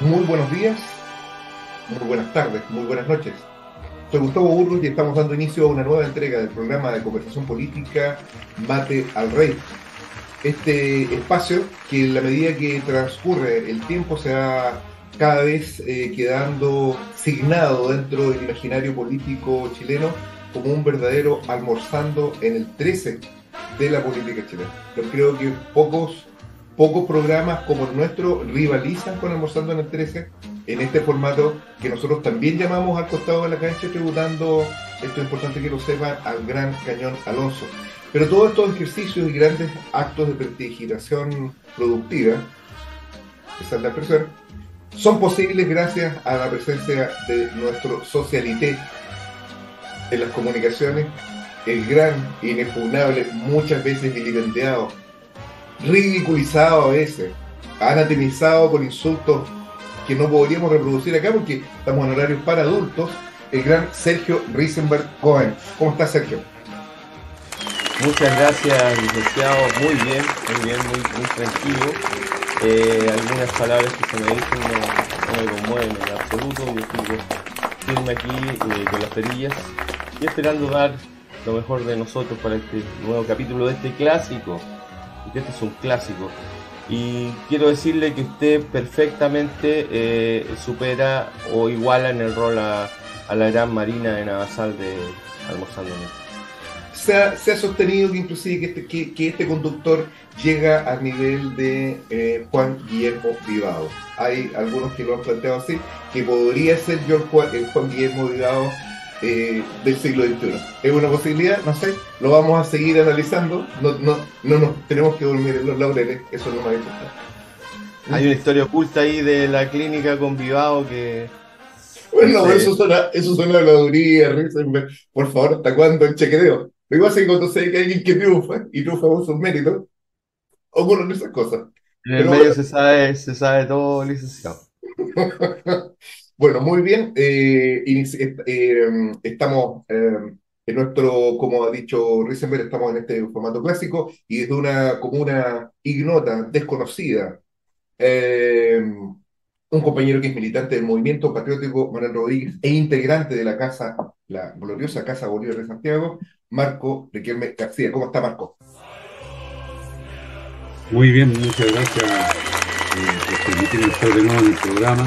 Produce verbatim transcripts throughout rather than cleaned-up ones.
Muy buenos días, muy buenas tardes, muy buenas noches. Soy Gustavo Burgos y estamos dando inicio a una nueva entrega del programa de conversación política Mate al Rey. Este espacio que en la medida que transcurre el tiempo se va cada vez eh, quedando signado dentro del imaginario político chileno como un verdadero almorzando en el trece de la política chilena. Yo creo que pocos, pocos programas como el nuestro rivalizan con Almorzando en el trece en este formato que nosotros también llamamos al costado de la cancha, tributando, esto es importante que lo sepan, al Gran Cañón Alonso. Pero todos estos ejercicios y grandes actos de prestigitación productiva, esa es la expresión, son posibles gracias a la presencia de nuestro socialité en las comunicaciones, el gran, inexpugnable, muchas veces vilipendiado, ridiculizado a veces, anatemizado con insultos que no podríamos reproducir acá porque estamos en horarios para adultos, el gran Sergio Risenberg Cohen. ¿Cómo está, Sergio? Muchas gracias, licenciado. Muy bien, muy bien, muy, muy tranquilo. Eh, algunas palabras que se me dicen no, no me conmueven en absoluto. Yo sigo firme aquí eh, con las perillas y esperando dar lo mejor de nosotros para este nuevo capítulo de este clásico. Porque este es un clásico. Y quiero decirle que usted perfectamente eh, supera o iguala en el rol a, a la gran Marina de Navasal de Almorzando. Se ha, se ha sostenido que inclusive que este, que, que este conductor llega al nivel de eh, Juan Guillermo Vivado. Hay algunos que lo han planteado así, que podría ser yo el Juan, el Juan Guillermo Vivado eh, del siglo veintiuno. Es una posibilidad, no sé, lo vamos a seguir analizando, no, no, no nos tenemos que dormir en los laureles, eso es lo más importante. Hay ¿Mm? una historia oculta ahí de la clínica con Vivado que no Bueno, sé. eso suena, eso suena a habladuría, Risenberg. Por favor, ¿hasta cuándo el chequeteo? Lo igual es que cuando se ve que hay alguien que triunfa y triunfa con sus méritos, ocurren esas cosas. En el Pero medio bueno, se sabe, se sabe todo, licenciado. bueno, muy bien. Eh, inici- est- eh, estamos eh, en nuestro, como ha dicho Risenberg, estamos en este formato clásico y desde una comuna ignota, desconocida. eh, un compañero que es militante del movimiento patriótico Manuel Rodríguez e integrante de la casa, la gloriosa Casa Bolívar de Santiago, Marco Riquelme García. ¿Cómo está, Marco? Muy bien, muchas gracias eh, por permitirme estar de nuevo en el programa.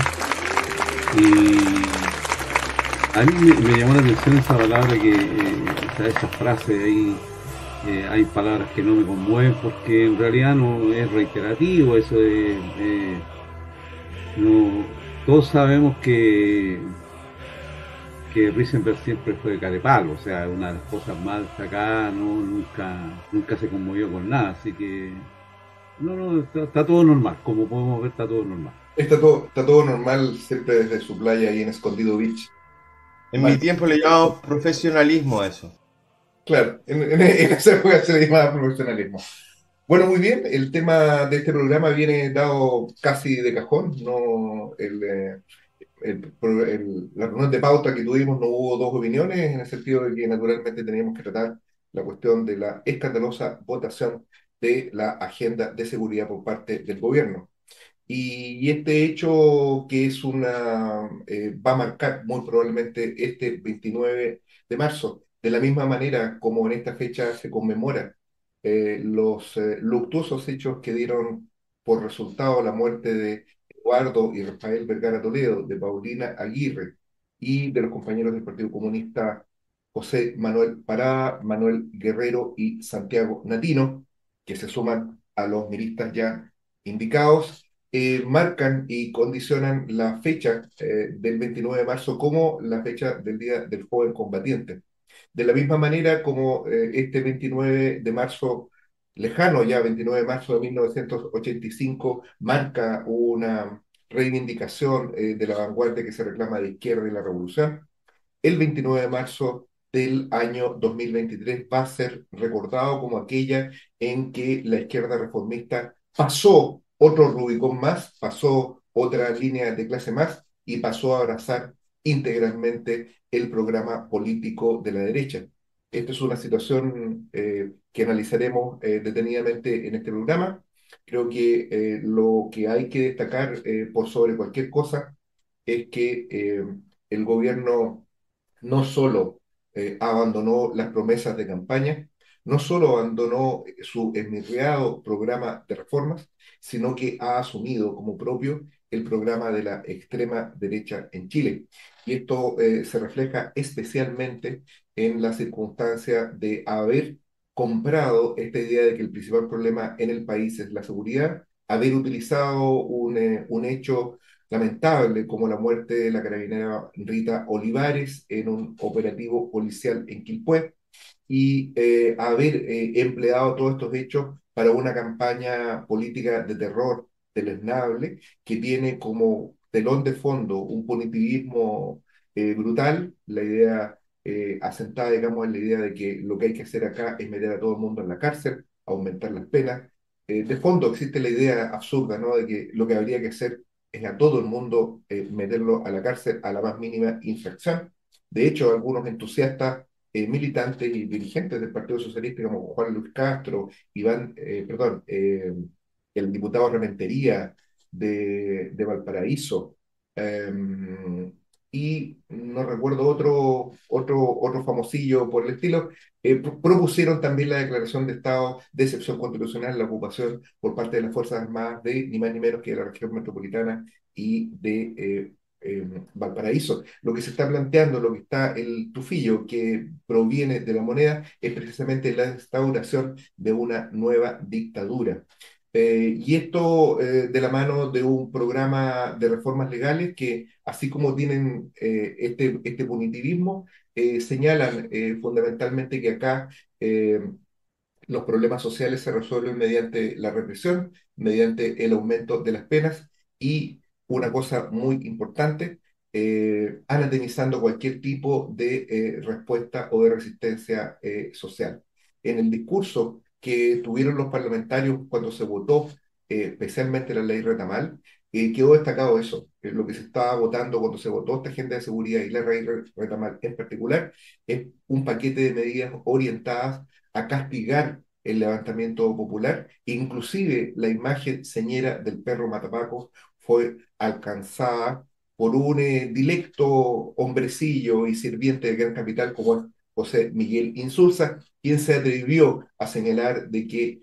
Y a mí me, me llamó la atención esa palabra que, eh, o sea, esa frase ahí, eh, hay palabras que no me conmueven porque en realidad no es reiterativo, eso de, eh, no, todos sabemos que, que Risenberg siempre fue carepalo, o sea, una de las cosas más destacadas, no, nunca, nunca se conmovió con nada, así que no, no, está, está todo normal, como podemos ver, está todo normal. Está todo, está todo normal siempre desde su playa ahí en Escondido Beach. En mi Marco, tiempo le llamaba profesionalismo a eso. claro, en, en- en esa época se le llamaba profesionalismo. Bueno, muy bien, el tema de este programa viene dado casi de cajón, no el, eh, el- por el- la reunión de pauta que tuvimos no hubo dos opiniones, en el sentido de que naturalmente teníamos que tratar la cuestión de la escandalosa votación de la agenda de seguridad por parte del gobierno. Y, y este hecho que es una, eh, va a marcar muy probablemente este veintinueve de marzo, de la misma manera como en esta fecha se conmemora eh, los eh, luctuosos hechos que dieron por resultado la muerte de Eduardo y Rafael Vergara Toledo, de Paulina Aguirre y de los compañeros del Partido Comunista José Manuel Pará, Manuel Guerrero y Santiago Natino, que se suman a los milistas ya indicados, eh, marcan y condicionan la fecha eh, del veintinueve de marzo como la fecha del Día del Joven Combatiente. De la misma manera como eh, este veintinueve de marzo, lejano ya, veintinueve de marzo de mil novecientos ochenta y cinco, marca una reivindicación eh, de la vanguardia que se reclama de izquierda y la revolución, el veintinueve de marzo del año dos mil veintitrés va a ser recordado como aquella en que la izquierda reformista pasó otro Rubicón más, pasó otra línea de clase más y pasó a abrazar integralmente el programa político de la derecha. Esta es una situación eh, que analizaremos eh, detenidamente en este programa. Creo que eh, lo que hay que destacar eh, por sobre cualquier cosa es que eh, el gobierno no solo eh, abandonó las promesas de campaña, no solo abandonó su esmerado programa de reformas, sino que ha asumido como propio el programa de la extrema derecha en Chile. Y esto eh, se refleja especialmente en la circunstancia de haber comprado esta idea de que el principal problema en el país es la seguridad, haber utilizado un, eh, un hecho lamentable como la muerte de la carabinera Rita Olivares en un operativo policial en Quilpué y eh, haber eh, empleado todos estos hechos para una campaña política de terror deleznable que tiene como telón de fondo un punitivismo eh, brutal, la idea eh, asentada, digamos, en la idea de que lo que hay que hacer acá es meter a todo el mundo en la cárcel, aumentar las penas. Eh, de fondo existe la idea absurda, ¿no?, de que lo que habría que hacer es a todo el mundo eh, meterlo a la cárcel a la más mínima infracción. De hecho, algunos entusiastas eh, militantes y dirigentes del Partido Socialista, como Juan Luis Castro, Iván, eh, perdón, eh, el diputado Rementería de, de Valparaíso, eh, y no recuerdo otro, otro, otro famosillo por el estilo, eh, pro- propusieron también la declaración de estado de excepción constitucional, la ocupación por parte de las Fuerzas Armadas de ni más ni menos que de la región metropolitana y de eh, eh, Valparaíso. Lo que se está planteando, lo que está el tufillo que proviene de la moneda, es precisamente la instauración de una nueva dictadura. Eh, y esto eh, de la mano de un programa de reformas legales que, así como tienen eh, este, este punitivismo, eh, señalan eh, fundamentalmente que acá eh, los problemas sociales se resuelven mediante la represión, mediante el aumento de las penas y una cosa muy importante, eh, anatemizando cualquier tipo de eh, respuesta o de resistencia eh, social. En el discurso que tuvieron los parlamentarios cuando se votó, eh, especialmente la ley Retamal, eh, quedó destacado eso, que lo que se estaba votando cuando se votó esta agenda de seguridad y la ley Retamal en particular, es un paquete de medidas orientadas a castigar el levantamiento popular. Inclusive la imagen señera del perro Matapaco fue alcanzada por un eh, dilecto hombrecillo y sirviente de gran capital como es José Miguel Insulza, quien se atrevió a señalar de que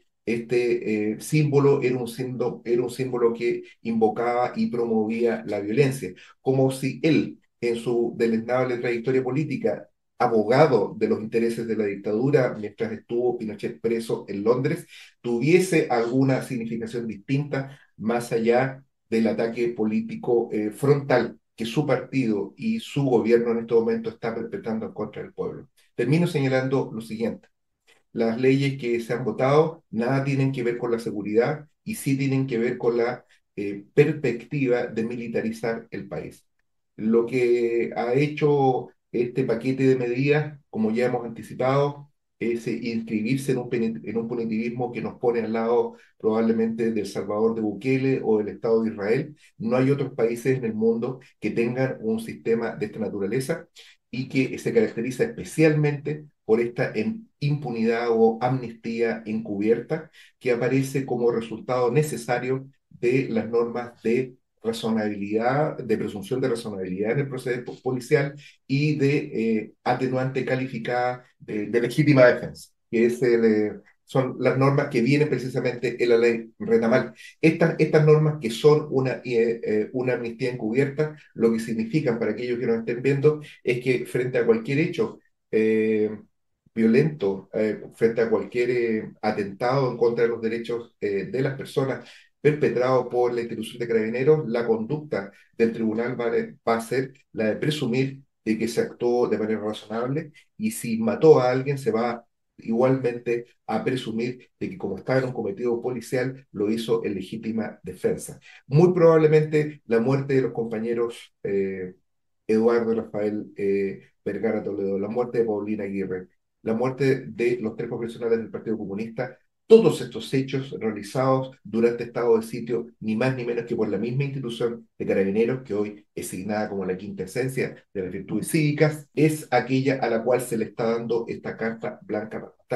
este eh, símbolo era un, símbolo, era un símbolo que invocaba y promovía la violencia, como si él, en su deleznable trayectoria política, abogado de los intereses de la dictadura mientras estuvo Pinochet preso en Londres, tuviese alguna significación distinta más allá del ataque político eh, frontal que su partido y su gobierno en este momento está perpetrando en contra del pueblo. Termino señalando lo siguiente. Las leyes que se han votado nada tienen que ver con la seguridad y sí tienen que ver con la eh, perspectiva de militarizar el país. Lo que ha hecho este paquete de medidas, como ya hemos anticipado, es eh, inscribirse en un, peni- en un punitivismo que nos pone al lado probablemente del Salvador de Bukele o del Estado de Israel. No hay otros países en el mundo que tengan un sistema de esta naturaleza y que se caracteriza especialmente por esta em- impunidad o amnistía encubierta que aparece como resultado necesario de las normas de razonabilidad, de presunción de razonabilidad en el proceso policial y de eh, atenuante calificada de, de legítima defensa, que es el, eh, son las normas que vienen precisamente en la ley Retamal. Estas, estas normas que son una, eh, eh, una amnistía encubierta, lo que significan para aquellos que nos estén viendo es que frente a cualquier hecho eh, violento, eh, frente a cualquier eh, atentado en contra de los derechos eh, de las personas perpetrado por la institución de carabineros, la conducta del tribunal va, a- va a ser la de presumir de que se actuó de manera razonable y si mató a alguien se va igualmente a presumir de que como estaba en un cometido policial lo hizo en legítima defensa. Muy probablemente la muerte de los compañeros eh, Eduardo Rafael eh, Vergara Toledo, la muerte de Paulina Aguirre, la muerte de los tres profesionales del Partido Comunista, todos estos hechos realizados durante estado de sitio, ni más ni menos que por la misma institución de carabineros, que hoy es signada como la quinta esencia de las virtudes cívicas, es aquella a la cual se le está dando esta carta blanca para matar.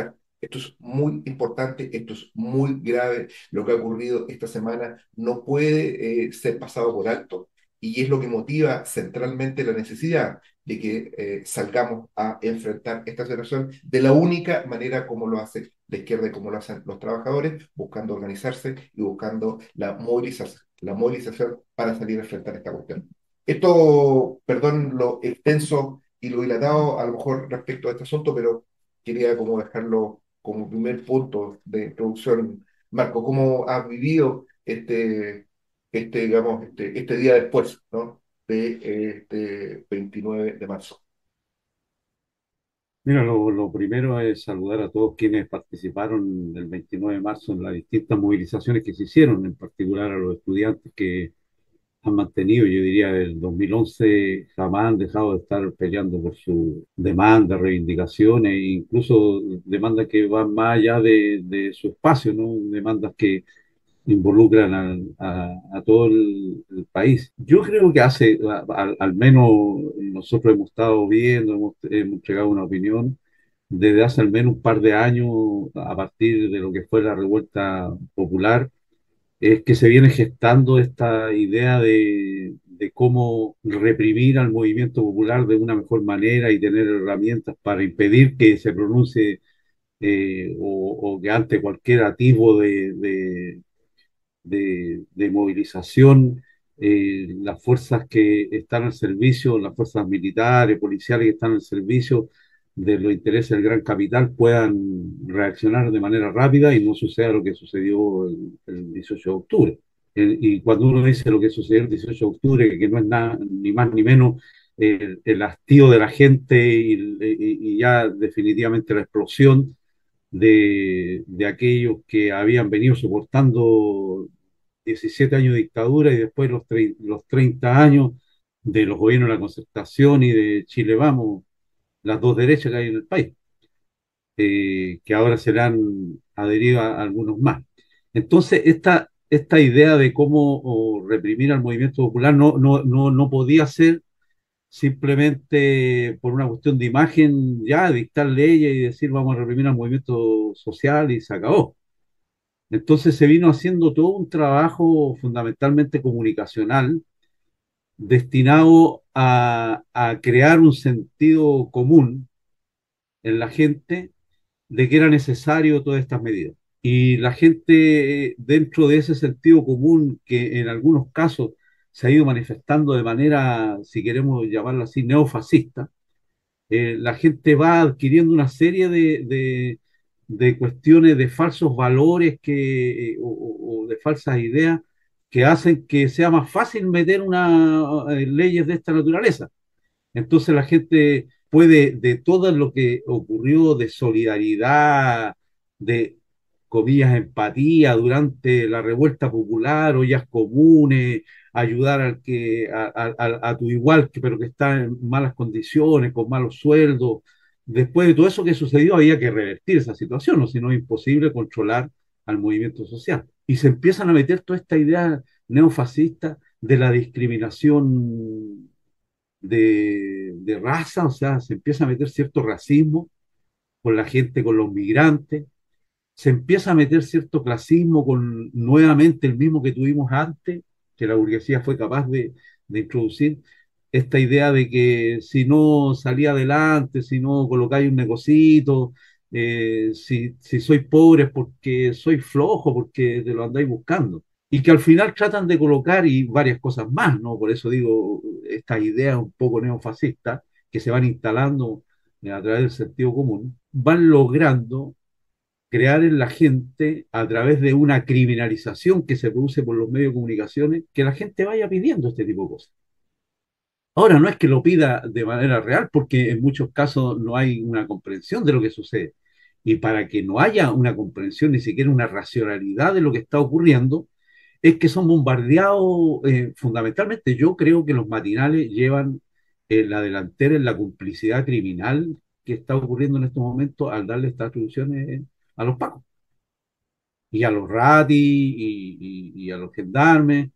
Esto es muy importante, esto es muy grave. Lo que ha ocurrido esta semana no puede eh, ser pasado por alto y es lo que motiva centralmente la necesidad de que eh, salgamos a enfrentar esta situación de la única manera como lo hace la izquierda y como lo hacen los trabajadores, buscando organizarse y buscando la movilización, la movilización para salir a enfrentar esta cuestión. Esto, perdón lo extenso y lo dilatado a lo mejor respecto a este asunto, pero quería como dejarlo como primer punto de introducción. Marco, ¿cómo has vivido este, este, digamos, este, este día después, ¿no? de eh, este veintinueve de marzo? Mira, lo, lo primero es saludar a todos quienes participaron el veintinueve de marzo en las distintas movilizaciones que se hicieron, en particular a los estudiantes que han mantenido, yo diría, desde el dos mil once jamás han dejado de estar peleando por su demanda, reivindicaciones, e incluso demandas que van más allá de, de su espacio, ¿no? Demandas que involucran al- a, a todo el, el país. Yo creo que hace, a- al, al menos nosotros hemos estado viendo, hemos, hemos entregado una opinión desde hace al menos un par de años, a partir de lo que fue la revuelta popular, es que se viene gestando esta idea de, de cómo reprimir al movimiento popular de una mejor manera y tener herramientas para impedir que se pronuncie eh, o, o que ante cualquier atisbo de, de, de, de movilización, eh, las fuerzas que están al servicio, las fuerzas militares, policiales que están al servicio de los intereses del gran capital puedan reaccionar de manera rápida y no suceda lo que sucedió el, el dieciocho de octubre. El- y cuando uno dice lo que sucedió el dieciocho de octubre, que no es nada, ni más ni menos el, el hastío de la gente y, y- y ya definitivamente la explosión de, de aquellos que habían venido soportando diecisiete años de dictadura y después los, tre- los treinta años de los gobiernos de la Concertación y de Chile Vamos, las dos derechas que hay en el país, eh, que ahora serán adheridos a algunos más. Entonces, esta, esta idea de cómo o, reprimir al movimiento popular no, no, no, no podía ser simplemente por una cuestión de imagen, ya dictar leyes y decir vamos a reprimir al movimiento social y se acabó. Entonces se vino haciendo todo un trabajo fundamentalmente comunicacional destinado a, a crear un sentido común en la gente de que era necesario todas estas medidas. Y la gente, eh, dentro de ese sentido común que en algunos casos se ha ido manifestando de manera, si queremos llamarlo así, neofascista, eh, la gente va adquiriendo una serie de, de, de cuestiones, de falsos valores que, eh, o, o de falsas ideas que hacen que sea más fácil meter una, eh, leyes de esta naturaleza. Entonces la gente puede, de todo lo que ocurrió de solidaridad, de comillas, empatía durante la revuelta popular, ollas comunes, ayudar al que, a, a, a tu igual, que, pero que está en malas condiciones, con malos sueldos. Después de todo eso que sucedió, había que revertir esa situación, o si no es imposible controlar al movimiento social. Y se empiezan a meter toda esta idea neofascista de la discriminación de, de raza, o sea, se empieza a meter cierto racismo con la gente, con los migrantes, se empieza a meter cierto clasismo con nuevamente el mismo que tuvimos antes, que la burguesía fue capaz de, de introducir, esta idea de que si no salía adelante, si no colocáis un negocito, eh, si, si soy pobre es porque soy flojo, porque te lo andáis buscando. Y que al final tratan de colocar y varias cosas más, ¿no? Por eso digo, estas ideas un poco neofascistas que se van instalando eh, a través del sentido común, van logrando crear en la gente, a través de una criminalización que se produce por los medios de comunicaciones, que la gente vaya pidiendo este tipo de cosas. Ahora, no es que lo pida de manera real, porque en muchos casos no hay una comprensión de lo que sucede. Y para que no haya una comprensión, ni siquiera una racionalidad de lo que está ocurriendo, es que son bombardeados, eh, fundamentalmente yo creo que los matinales llevan eh, la delantera en la complicidad criminal que está ocurriendo en estos momentos al darle estas atribuciones a los pacos y a los ratis y, y- y a los gendarmes,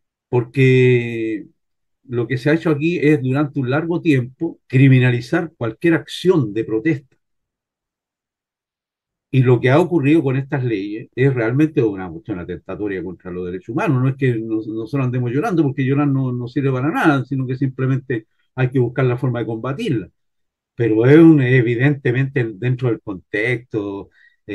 porque lo que se ha hecho aquí es durante un largo tiempo criminalizar cualquier acción de protesta. Y lo que ha ocurrido con estas leyes es realmente una cuestión atentatoria contra los derechos humanos. No es que nos- nosotros andemos llorando, porque llorar no, no sirve para nada, sino que simplemente hay que buscar la forma de combatirla. Pero es un, evidentemente dentro del contexto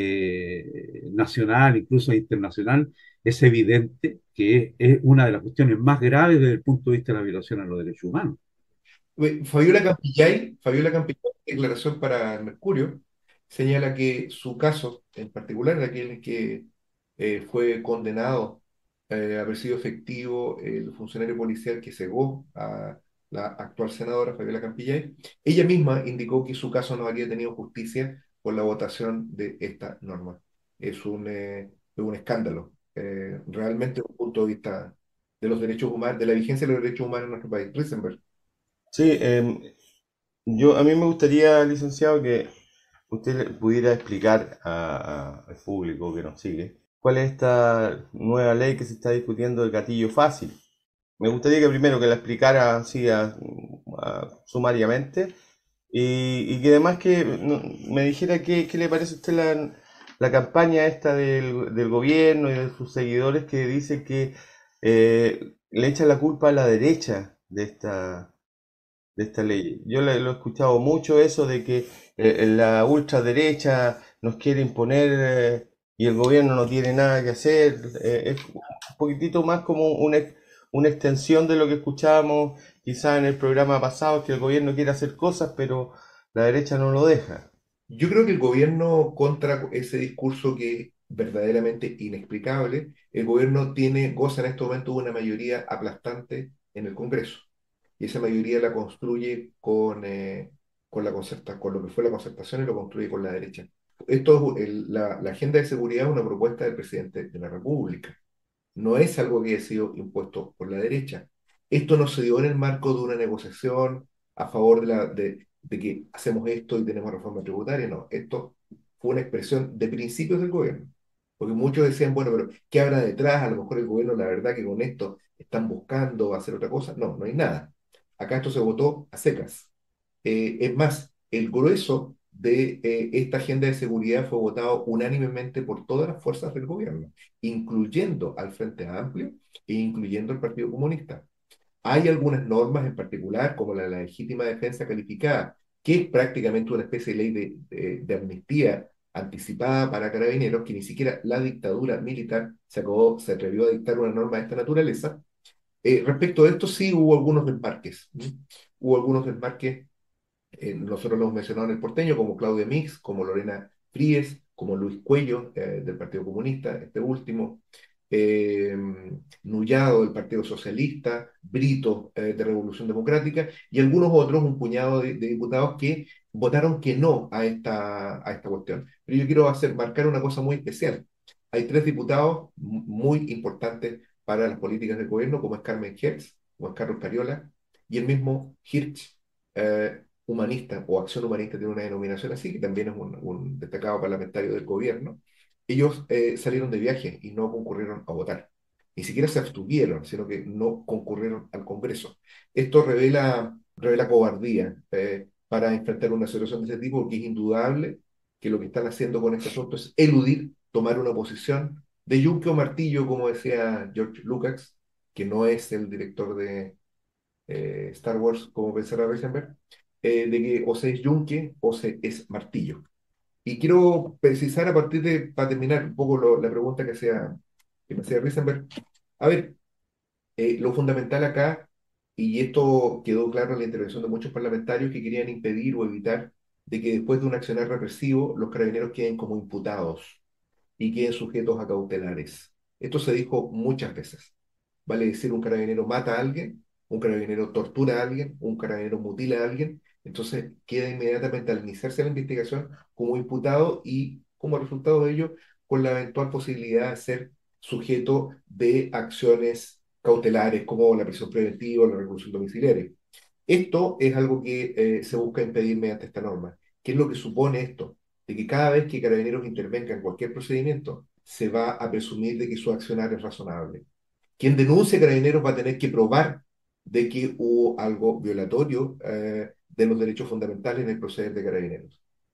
eh, nacional, incluso internacional, es evidente que es, es una de las cuestiones más graves desde el punto de vista de la violación a los derechos humanos. Oye, Fabiola Campillay, Fabiola Campillay, en declaración para el Mercurio, señala que su caso, en particular, aquel en que eh, fue condenado eh, a haber sido efectivo el funcionario policial que cegó a la actual senadora Fabiola Campillay, ella misma indicó que su caso no habría tenido justicia por la votación de esta norma. Es un, eh, es un escándalo, eh, realmente, desde un punto de vista de los derechos humanos, de la vigencia de los derechos humanos en nuestro país. Risenberg. Sí, em, yo a mí me gustaría, licenciado, que usted le pudiera explicar a- a- al público que nos sigue cuál es esta nueva ley que se está discutiendo del gatillo fácil. Me gustaría que primero que la explicara así a- a- sumariamente y, y que además que no- me dijera qué, qué le parece a usted la, la campaña esta del, del gobierno y de sus seguidores que dice que eh, le echan la culpa a la derecha de esta, de esta ley. Yo le- lo he escuchado mucho eso de que eh, la ultraderecha nos quiere imponer eh, y el gobierno no tiene nada que hacer. Eh, es un poquitito más como una, ex- una extensión de lo que escuchábamos quizás en el programa pasado, que el gobierno quiere hacer cosas, pero la derecha no lo deja. Yo creo que el gobierno, contra ese discurso que es verdaderamente inexplicable, el gobierno tiene, goza en este momento de una mayoría aplastante en el Congreso. Y esa mayoría la construye con, eh, con, la concerta, con lo que fue la concertación y lo construye con la derecha. Esto, es el- la, la agenda de seguridad es una propuesta del presidente de la República, no es algo que haya sido impuesto por la derecha. Esto no se dio en el marco de una negociación a favor de, la, de, de que hacemos esto y tenemos reforma tributaria, no. Esto fue una expresión de principios del gobierno. Porque muchos decían, bueno, pero ¿qué habrá detrás? A lo mejor el gobierno, la verdad que con esto están buscando hacer otra cosa. No, no hay nada. Acá esto se votó a secas. Eh, es más, el grueso de eh, esta agenda de seguridad fue votado unánimemente por todas las fuerzas del gobierno, incluyendo al Frente Amplio e incluyendo al Partido Comunista. Hay algunas normas en particular, como la de la legítima defensa calificada, que es prácticamente una especie de ley de, de- de amnistía anticipada para carabineros, que ni siquiera la dictadura militar se, acabó- se atrevió a dictar una norma de esta naturaleza. Eh, respecto a esto, sí hubo algunos desmarques. ¿Mm? Hubo algunos desmarques, eh, nosotros lo hemos mencionado en el porteño, como Claudia Mix, como Lorena Fríes, como Luis Cuello, eh, del Partido Comunista, este último, eh, Nullado del Partido Socialista, Brito, eh, de Revolución Democrática, y algunos otros, un puñado de, de diputados que votaron que no a esta, a esta cuestión. Pero yo quiero hacer, marcar una cosa muy especial. Hay tres diputados mu- muy importantes para las políticas del gobierno, como es Carmen Hertz, Juan Carlos Cariola, y el mismo Hirsch, eh, humanista o Acción Humanista tiene una denominación así, que también es un, un destacado parlamentario del gobierno. Ellos eh, salieron de viaje y no concurrieron a votar. Ni siquiera se abstuvieron, sino que no concurrieron al Congreso. Esto revela, revela cobardía eh, para enfrentar una situación de ese tipo, porque es indudable que lo que están haciendo con este asunto es eludir tomar una posición de yunque o martillo, como decía George Lucas, que no es el director de eh, Star Wars, como pensará Reisenberg, eh, de que o se es yunque o se es martillo. Y quiero precisar a partir de, para terminar un poco lo- la pregunta que, hacía, que me hacía Reisenberg. A ver, eh, lo fundamental acá, y esto quedó claro en la intervención de muchos parlamentarios que querían impedir o evitar de que después de un accionar represivo los carabineros queden como imputados y queden sujetos a cautelares. Esto se dijo muchas veces. Vale decir, un carabinero mata a alguien, un carabinero tortura a alguien, un carabinero mutila a alguien, entonces queda inmediatamente al iniciarse la investigación como imputado y como resultado de ello con la eventual posibilidad de ser sujeto de acciones cautelares como la prisión preventiva o la reclusión domiciliaria. Esto es algo que eh, se busca impedir mediante esta norma. ¿Qué es lo que supone esto? De que cada vez que carabineros intervenga en cualquier procedimiento, se va a presumir de que su accionar es razonable. Quien denuncie a carabineros va a tener que probar de que hubo algo violatorio eh, de los derechos fundamentales en el proceder de carabineros.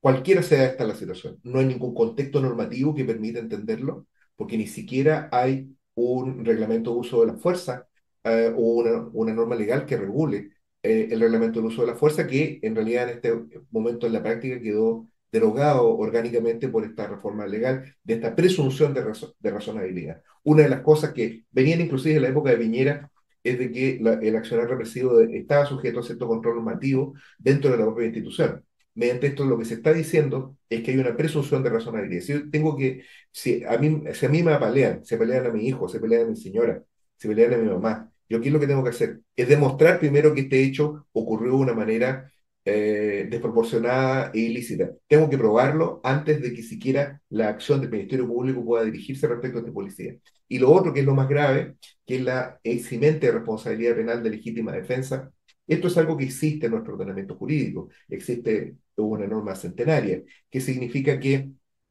Cualquiera sea esta la situación. No hay ningún contexto normativo que permita entenderlo, porque ni siquiera hay un reglamento de uso de la fuerza eh, o una, una norma legal que regule eh, el reglamento de uso de la fuerza, que en realidad en este momento en la práctica quedó derogado orgánicamente por esta reforma legal, de esta presunción de, razo- de razonabilidad. Una de las cosas que venían inclusive en la época de Piñera es de que la- el accionar represivo de- estaba sujeto a cierto control normativo dentro de la propia institución. Mediante esto lo que se está diciendo es que hay una presunción de razonabilidad. Si yo tengo que, si a mí, si a mí me apalean, se pelean a mi hijo, se pelean a mi señora, se pelean a mi mamá, yo qué es lo que tengo que hacer? Es demostrar primero que este hecho ocurrió de una manera eh, desproporcionada e ilícita. Tengo que probarlo antes de que siquiera la acción del Ministerio Público pueda dirigirse respecto a este policía. Y lo otro, que es lo más grave, que es la eximente de responsabilidad penal de legítima defensa. Esto es algo que existe en nuestro ordenamiento jurídico. Existe una norma centenaria, que significa que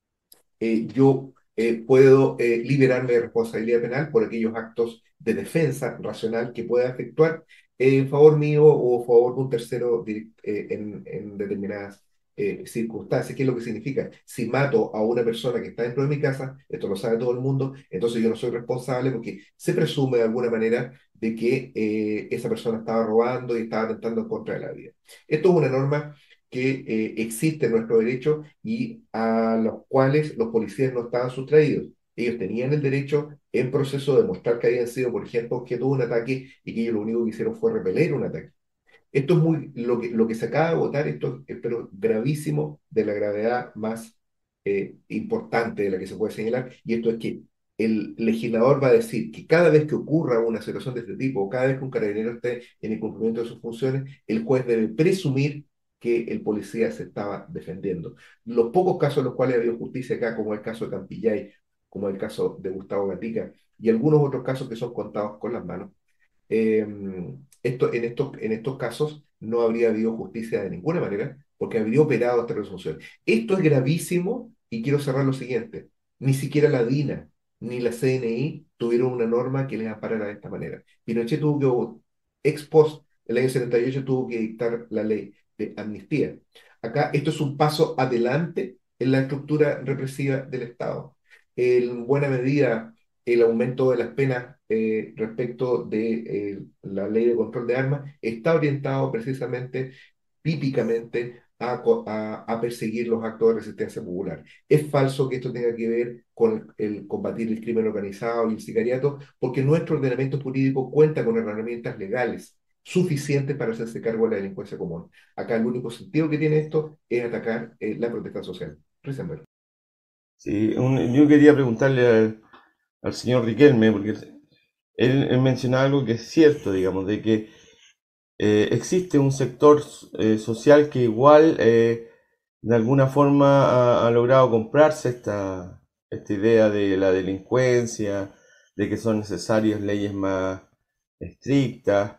eh, yo eh, puedo eh, liberarme de responsabilidad penal por aquellos actos de defensa racional que pueda efectuar en favor mío o a favor de un tercero direct- eh, en, en determinadas eh, circunstancias. ¿Qué es lo que significa? Si mato a una persona que está dentro de mi casa, esto lo sabe todo el mundo, entonces yo no soy responsable porque se presume de alguna manera de que eh, esa persona estaba robando y estaba atentando en contra de la vida. Esto es una norma que eh, existe en nuestro derecho y a los cuales los policías no estaban sustraídos. Ellos tenían el derecho en proceso de mostrar que habían sido, por ejemplo, objeto de un ataque y que ellos lo único que hicieron fue repeler un ataque. Esto es muy, lo que, lo que se acaba de votar, esto es pero gravísimo, de la gravedad más eh, importante de la que se puede señalar, y esto es que el legislador va a decir que cada vez que ocurra una situación de este tipo, o cada vez que un carabinero esté en el cumplimiento de sus funciones, el juez debe presumir que el policía se estaba defendiendo. Los pocos casos en los cuales ha habido justicia acá, como el caso de Campillay, como el caso de Gustavo Gatica, y algunos otros casos que son contados con las manos, eh, esto, en, estos, en estos casos no habría habido justicia de ninguna manera porque habría operado esta presunción. Esto es gravísimo y quiero cerrar lo siguiente. Ni siquiera la DINA ni la C N I tuvieron una norma que les amparara de esta manera. Pinochet tuvo que, ex post, el año setenta y ocho tuvo que dictar la ley de amnistía. Acá esto es un paso adelante en la estructura represiva del Estado. En buena medida, el aumento de las penas eh, respecto de eh, la ley de control de armas está orientado precisamente, típicamente, a, co- a- a perseguir los actos de resistencia popular. Es falso que esto tenga que ver con el combatir el crimen organizado y el sicariato, porque nuestro ordenamiento jurídico cuenta con herramientas legales suficientes para hacerse cargo de la delincuencia común. Acá el único sentido que tiene esto es atacar eh, la protesta social. Risenberg. Sí, un- yo quería preguntarle al, al señor Riquelme, porque él, él mencionaba algo que es cierto, digamos, de que eh, existe un sector eh, social que igual eh, de alguna forma ha, ha logrado comprarse esta, esta idea de la delincuencia, de que son necesarias leyes más estrictas.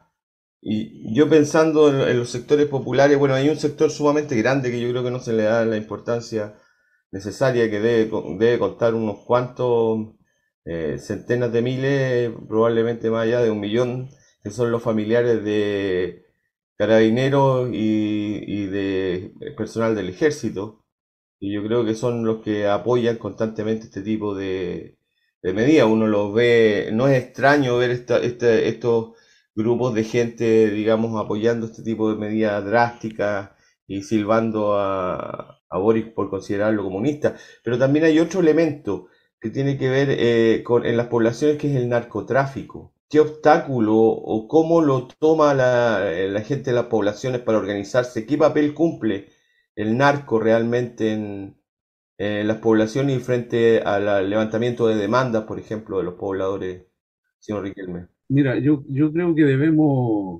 Y yo pensando en, en los sectores populares, bueno, hay un sector sumamente grande que yo creo que no se le da la importancia necesaria, que debe, co- debe contar unos cuantos eh, centenas de miles, probablemente más allá de un millón, que son los familiares de carabineros y, y de personal del ejército. Y yo creo que son los que apoyan constantemente este tipo de, de medidas. Uno los ve, no es extraño ver esta, este- estos grupos de gente, digamos, apoyando este tipo de medidas drásticas y silbando a, a Boris por considerarlo comunista. Pero también hay otro elemento que tiene que ver eh, con, en las poblaciones, que es el narcotráfico. ¿Qué obstáculo o cómo lo toma la, la gente de las poblaciones para organizarse? ¿Qué papel cumple el narco realmente en, en las poblaciones y frente al levantamiento de demandas, por ejemplo, de los pobladores, señor Riquelme? Mira, yo, yo creo que debemos,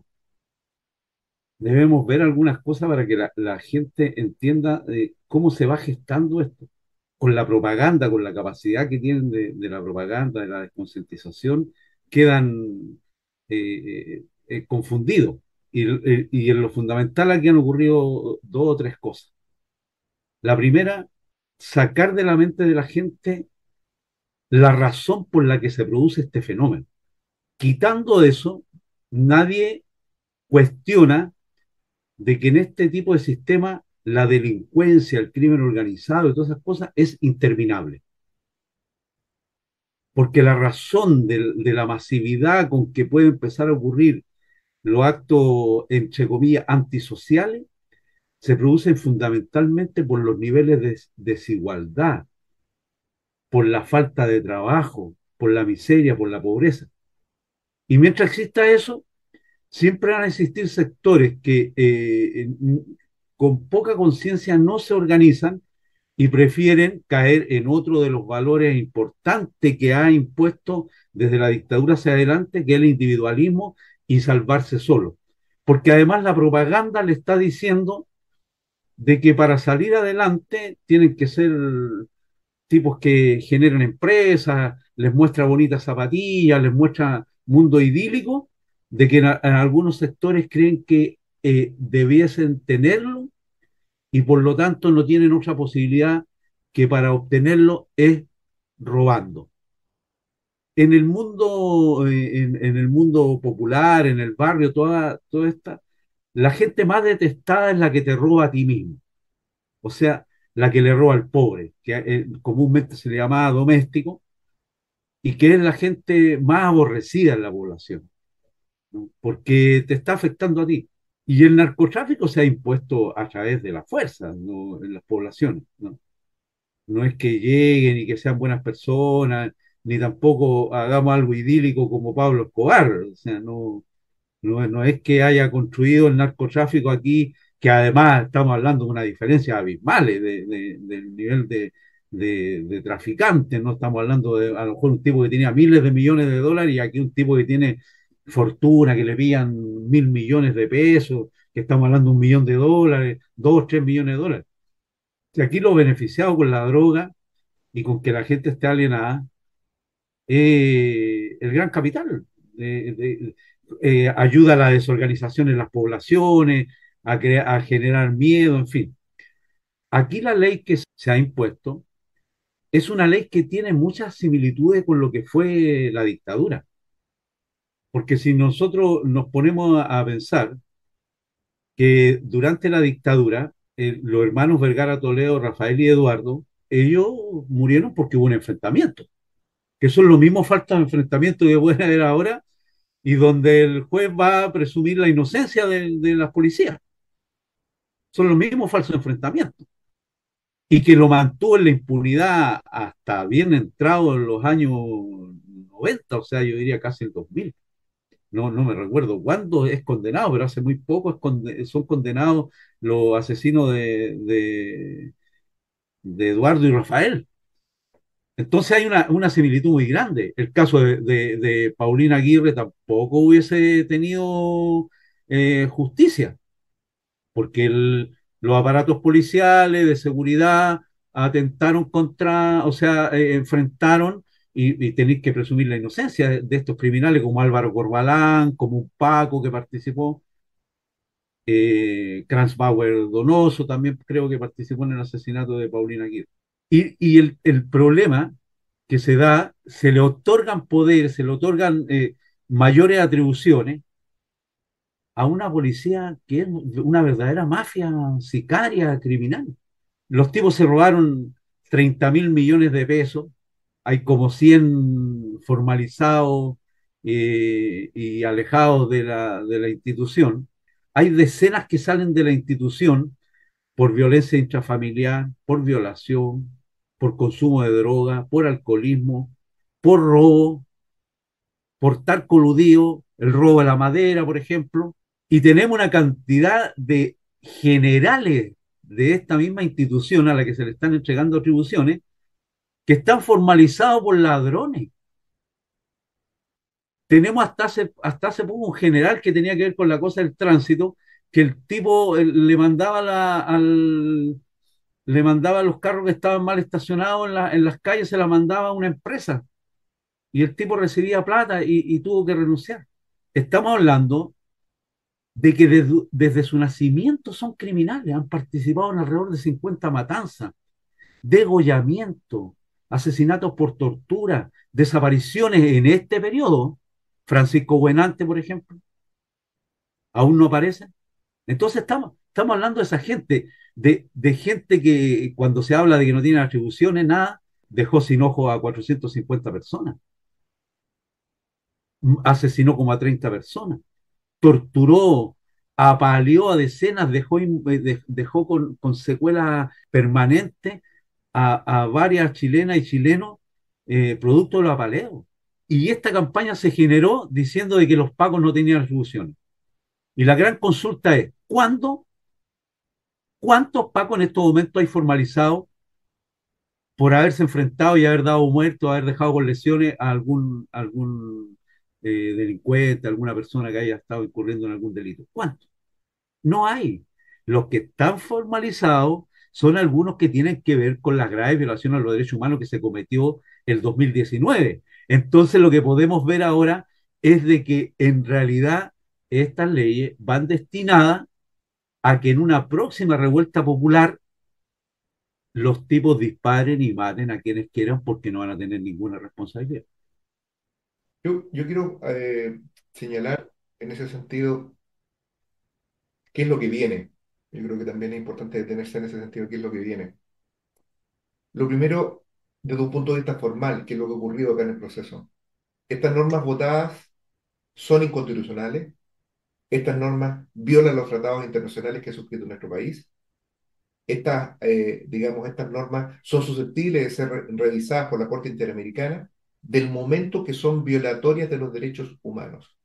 debemos ver algunas cosas para que la, la gente entienda eh, cómo se va gestando esto. Con la propaganda, con la capacidad que tienen de, de la propaganda, de la desconcientización, quedan eh, eh, eh, confundidos. Y, eh, y en lo fundamental aquí han ocurrido dos o tres cosas. La primera, sacar de la mente de la gente la razón por la que se produce este fenómeno. Quitando eso, nadie cuestiona de que en este tipo de sistema la delincuencia, el crimen organizado y todas esas cosas es interminable. Porque la razón de, de la masividad con que puede empezar a ocurrir los actos, entre comillas, antisociales, se producen fundamentalmente por los niveles de desigualdad, por la falta de trabajo, por la miseria, por la pobreza. Y mientras exista eso, siempre van a existir sectores que eh, con poca conciencia no se organizan y prefieren caer en otro de los valores importantes que ha impuesto desde la dictadura hacia adelante, que es el individualismo y salvarse solo. Porque además la propaganda le está diciendo de que para salir adelante tienen que ser tipos que generan empresas, les muestra bonitas zapatillas, les muestra mundo idílico, de que en, a- en algunos sectores creen que eh, debiesen tenerlo y por lo tanto no tienen otra posibilidad que para obtenerlo es robando. En el mundo, eh, en, en el mundo popular, en el barrio, toda, toda esta, la gente más detestada es la que te roba a ti mismo. O sea, la que le roba al pobre, que eh, comúnmente se le llamaba doméstico, y que es la gente más aborrecida en la población, ¿no? Porque te está afectando a ti. Y el narcotráfico se ha impuesto a través de la fuerza, ¿no? En las poblaciones, ¿no? No es que lleguen y que sean buenas personas, ni tampoco hagamos algo idílico como Pablo Escobar. O sea, no, no, no es que haya construido el narcotráfico aquí, que además estamos hablando de una diferencia abismal de, de, del nivel de, de, de traficantes, no estamos hablando de a lo mejor un tipo que tenía miles de millones de dólares y aquí un tipo que tiene fortuna, que le pillan mil millones de pesos, que estamos hablando de un millón de dólares, dos, tres millones de dólares. Y aquí lo beneficiado con la droga y con que la gente esté alienada, eh, el gran capital. De, de, eh, ayuda a la desorganización en las poblaciones, a, crea- a generar miedo, en fin. Aquí la ley que se ha impuesto es una ley que tiene muchas similitudes con lo que fue la dictadura. Porque si nosotros nos ponemos a, a pensar que durante la dictadura, eh, los hermanos Vergara Toledo, Rafael y Eduardo, ellos murieron porque hubo un enfrentamiento, que son los mismos faltos de enfrentamiento que pueden haber ahora y donde el juez va a presumir la inocencia de, de las policías. Son los mismos falsos enfrentamientos. Y que lo mantuvo en la impunidad hasta bien entrado en los años noventa, o sea, yo diría casi el dos mil. No, no me recuerdo cuándo es condenado, pero hace muy poco es conde- son condenados los asesinos de, de, de Eduardo y Rafael. Entonces hay una, una similitud muy grande. El caso de, de, de Paulina Aguirre tampoco hubiese tenido eh, justicia, porque el- los aparatos policiales de seguridad atentaron contra, o sea, eh, enfrentaron y, y tenéis que presumir la inocencia de, de estos criminales como Álvaro Corbalán, como un Paco que participó, eh, Bauer Donoso también creo que participó en el asesinato de Paulina Aguirre. Y, y el, el problema que se da, se le otorgan poderes, se le otorgan eh, mayores atribuciones a una policía que es una verdadera mafia sicaria, criminal. Los tipos se robaron treinta mil millones de pesos, hay como cien formalizados eh, y alejados de la, de la institución. Hay decenas que salen de la institución por violencia intrafamiliar, por violación, por consumo de droga, por alcoholismo, por robo, por estar coludido, el robo de la madera, por ejemplo, y tenemos una cantidad de generales de esta misma institución a la que se le están entregando atribuciones que están formalizados por ladrones. Tenemos hasta hace, hasta hace poco un general que tenía que ver con la cosa del tránsito, que el tipo eh, le mandaba la, al, le mandaba los carros que estaban mal estacionados en, la, en las calles, se la mandaba a una empresa y el tipo recibía plata y, y tuvo que renunciar. Estamos hablando de que desde, desde su nacimiento son criminales, han participado en alrededor de cincuenta matanzas, degollamientos, asesinatos por tortura, desapariciones en este periodo. Francisco Buenante, por ejemplo, aún no aparece. Entonces estamos, estamos hablando de esa gente. de, de gente que cuando se habla de que no tiene atribuciones, nada, dejó sin ojo a cuatrocientas cincuenta personas, asesinó como a treinta personas, torturó, apaleó a decenas, dejó, dejó con, con secuelas permanentes a, a, varias chilenas y chilenos eh, producto de los apaleos. Y esta campaña se generó diciendo de que los pagos no tenían atribuciones. Y la gran consulta es, ¿cuándo, ¿cuántos pacos en estos momentos hay formalizados por haberse enfrentado y haber dado muerto, haber dejado con lesiones a algún, algún eh, delincuente, alguna persona que haya estado incurriendo en algún delito? ¿Cuántos? No hay. Los que están formalizados son algunos que tienen que ver con las graves violaciones a los derechos humanos que se cometió el dos mil diecinueve. Entonces lo que podemos ver ahora es de que en realidad estas leyes van destinadas a que en una próxima revuelta popular los tipos disparen y maten a quienes quieran porque no van a tener ninguna responsabilidad. Yo, yo quiero eh, señalar en ese sentido qué es lo que viene. Yo creo que también es importante detenerse en ese sentido, qué es lo que viene. Lo primero, desde un punto de vista formal, qué es lo que ha ocurrido acá en el proceso. Estas normas votadas son inconstitucionales. Estas normas violan los tratados internacionales que ha suscrito nuestro país. Estas, eh, digamos, estas normas son susceptibles de ser re- revisadas por la Corte Interamericana del momento que son violatorias de los derechos humanos.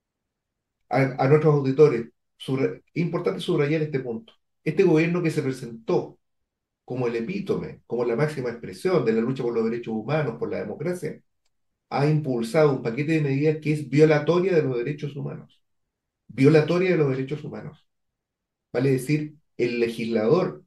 A, a nuestros auditores, subra- es importante subrayar este punto. Este gobierno que se presentó como el epítome, como la máxima expresión de la lucha por los derechos humanos, por la democracia, ha impulsado un paquete de medidas que es violatoria de los derechos humanos. Violatoria de los derechos humanos. Vale decir, el legislador,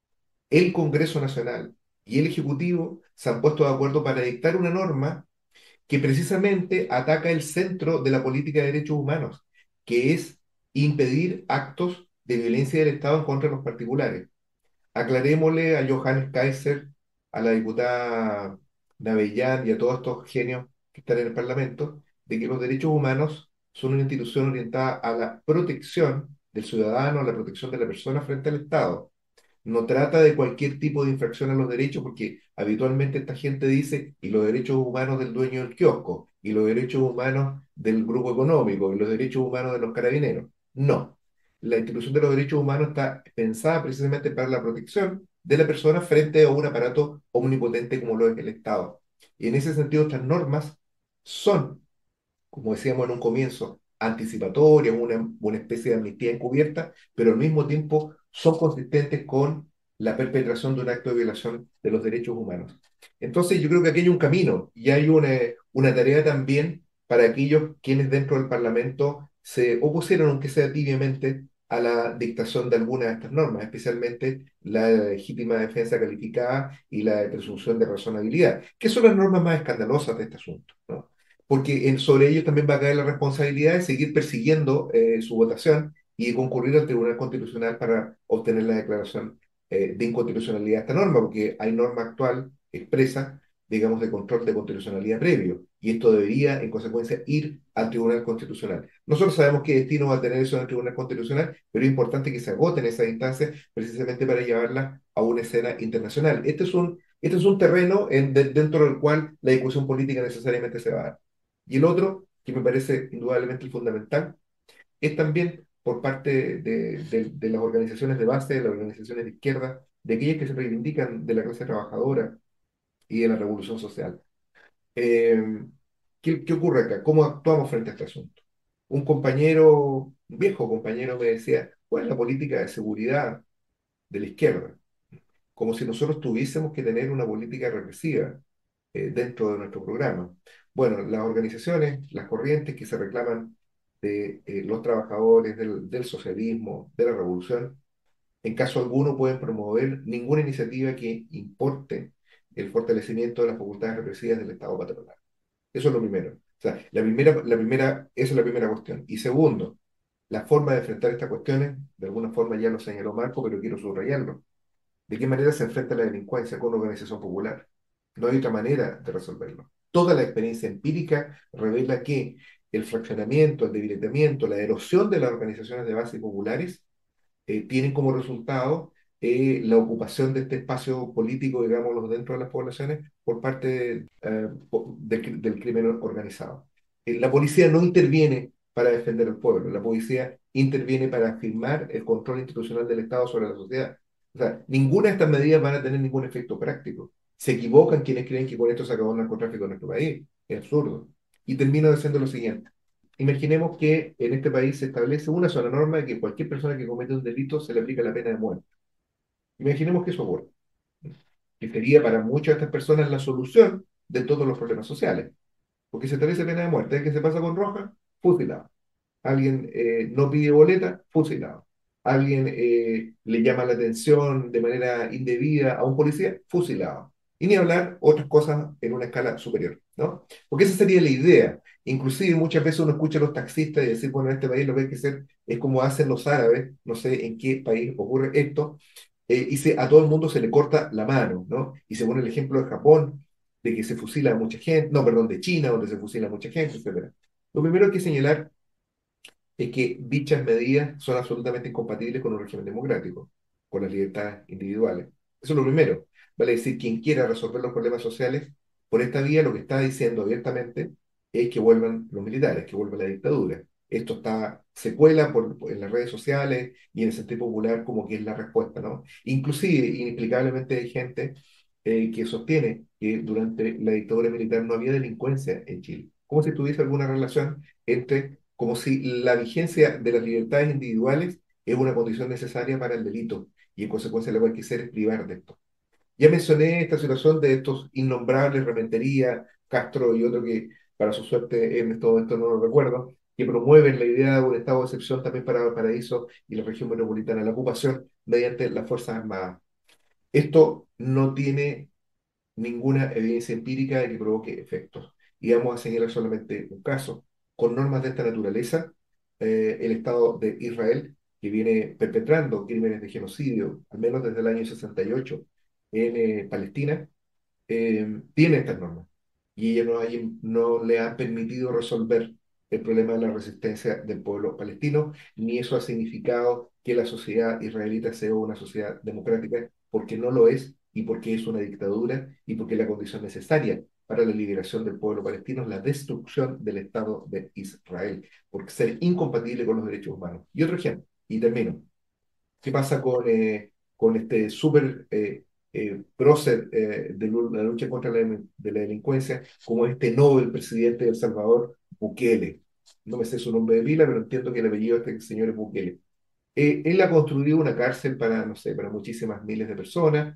el Congreso Nacional y el Ejecutivo se han puesto de acuerdo para dictar una norma que precisamente ataca el centro de la política de derechos humanos, que es impedir actos de violencia del Estado en contra de los particulares. Aclarémosle a Johannes Kaiser, a la diputada Navellán y a todos estos genios que están en el Parlamento, de que los derechos humanos son una institución orientada a la protección del ciudadano, a la protección de la persona frente al Estado. No trata de cualquier tipo de infracción a los derechos, porque habitualmente esta gente dice, y los derechos humanos del dueño del kiosco, y los derechos humanos del grupo económico, y los derechos humanos de los carabineros. No. La institución de los derechos humanos está pensada precisamente para la protección de la persona frente a un aparato omnipotente como lo es el Estado. Y en ese sentido, estas normas son, como decíamos en un comienzo, anticipatorias, una, una especie de amnistía encubierta, pero al mismo tiempo son consistentes con la perpetración de un acto de violación de los derechos humanos. Entonces yo creo que aquí hay un camino y hay una, una tarea también para aquellos quienes dentro del Parlamento se opusieron, aunque sea tibiamente, a la dictación de algunas de estas normas, especialmente la legítima defensa calificada y la de presunción de razonabilidad, que son las normas más escandalosas de este asunto, ¿no? Porque en- sobre ellos también va a caer la responsabilidad de seguir persiguiendo eh, su votación y de concurrir al Tribunal Constitucional para obtener la declaración eh, de inconstitucionalidad de esta norma, porque hay norma actual expresa, digamos, de control de constitucionalidad previo, y esto debería, en consecuencia, ir al Tribunal Constitucional. Nosotros sabemos qué destino va a tener eso en el Tribunal Constitucional, pero es importante que se agoten esas instancias precisamente para llevarlas a una escena internacional. Este es un, este es un terreno en- de- dentro del cual la discusión política necesariamente se va a dar. Y el otro, que me parece indudablemente el fundamental, es también por parte de, de- de las organizaciones de base, de las organizaciones de izquierda, de aquellas que se reivindican de la clase trabajadora y de la revolución social. Eh, ¿qué, qué ocurre acá? ¿Cómo actuamos frente a este asunto? Un compañero, un viejo compañero me decía, ¿cuál es la política de seguridad de la izquierda? Como si nosotros tuviésemos que tener una política represiva eh, dentro de nuestro programa. Bueno, las organizaciones, las corrientes que se reclaman de eh, los trabajadores, del, del socialismo, de la revolución, en caso alguno pueden promover ninguna iniciativa que importe el fortalecimiento de las facultades represivas del Estado patronal. Eso es lo primero. O sea, la primera, la primera, esa es la primera cuestión. Y segundo, la forma de enfrentar estas cuestiones, de alguna forma ya lo señaló Marco, pero quiero subrayarlo. ¿De qué manera se enfrenta la delincuencia con una organización popular? No hay otra manera de resolverlo. Toda la experiencia empírica revela que el fraccionamiento, el debilitamiento, la erosión de las organizaciones de base populares eh, tienen como resultado eh, la ocupación de este espacio político, digámoslo, dentro de las poblaciones por parte eh, po- del, del crimen organizado. Eh, la policía no interviene para defender al pueblo, la policía interviene para afirmar el control institucional del Estado sobre la sociedad. O sea, ninguna de estas medidas van a tener ningún efecto práctico. Se equivocan quienes creen que con esto se acabó el narcotráfico en nuestro país. Es absurdo. Y termino diciendo lo siguiente. Imaginemos que en este país se establece una sola norma de que cualquier persona que comete un delito se le aplica la pena de muerte. Imaginemos que eso ocurre, que sería para muchas de estas personas la solución de todos los problemas sociales, porque se establece pena de muerte. ¿Qué se pasa con Roja? Fusilado. Alguien eh, no pide boleta, fusilado. Alguien eh, le llama la atención de manera indebida a un policía, fusilado. Y ni hablar otras cosas en una escala superior, ¿no? Porque esa sería la idea. Inclusive muchas veces uno escucha a los taxistas y decir, bueno, en este país lo que hay que hacer es como hacen los árabes, no sé en qué país ocurre esto, eh, y se, a todo el mundo se le corta la mano, ¿no? Y se pone el ejemplo de Japón, de que se fusila a mucha gente, no, perdón, de China, donde se fusila a mucha gente, etcétera. Lo primero que hay que señalar es que dichas medidas son absolutamente incompatibles con un régimen democrático, con las libertades individuales. Eso es lo primero. Vale decir, quien quiera resolver los problemas sociales por esta vía, lo que está diciendo abiertamente es que vuelvan los militares, que vuelva la dictadura. Esto está, se cuela por, por- en las redes sociales y en el sentido popular como que es la respuesta, ¿no? Inclusive, inexplicablemente hay gente eh, que sostiene que durante la dictadura militar no había delincuencia en Chile, como si tuviese alguna relación entre, como si la vigencia de las libertades individuales es una condición necesaria para el delito y en consecuencia lo que hay que hacer es privar de esto. Ya mencioné esta situación de estos innombrables Rementería, Castro y otro que, para su suerte, en todo esto no lo recuerdo, que promueven la idea de un estado de excepción también para Valparaíso y la región metropolitana, la ocupación mediante las Fuerzas Armadas. Esto no tiene ninguna evidencia empírica de que provoque efectos. Y vamos a señalar solamente un caso. Con normas de esta naturaleza, eh, el Estado de Israel, que viene perpetrando crímenes de genocidio, al menos desde el año sesenta y ocho en eh, Palestina, eh, tiene estas normas y ellos no, hay- no le han permitido resolver el problema de la resistencia del pueblo palestino, ni eso ha significado que la sociedad israelita sea una sociedad democrática, porque no lo es y porque es una dictadura y porque la condición necesaria para la liberación del pueblo palestino es la destrucción del Estado de Israel, porque ser incompatible con los derechos humanos. Y otro ejemplo, y termino. ¿Qué pasa con, eh, con este súper eh, eh, prócer eh, de lu- la lucha contra la, de la delincuencia, como este Nobel presidente de El Salvador, Bukele? No me sé su nombre de pila, pero entiendo que el apellido de este señor es Bukele. Eh, él ha construido una cárcel para, no sé, para muchísimas miles de personas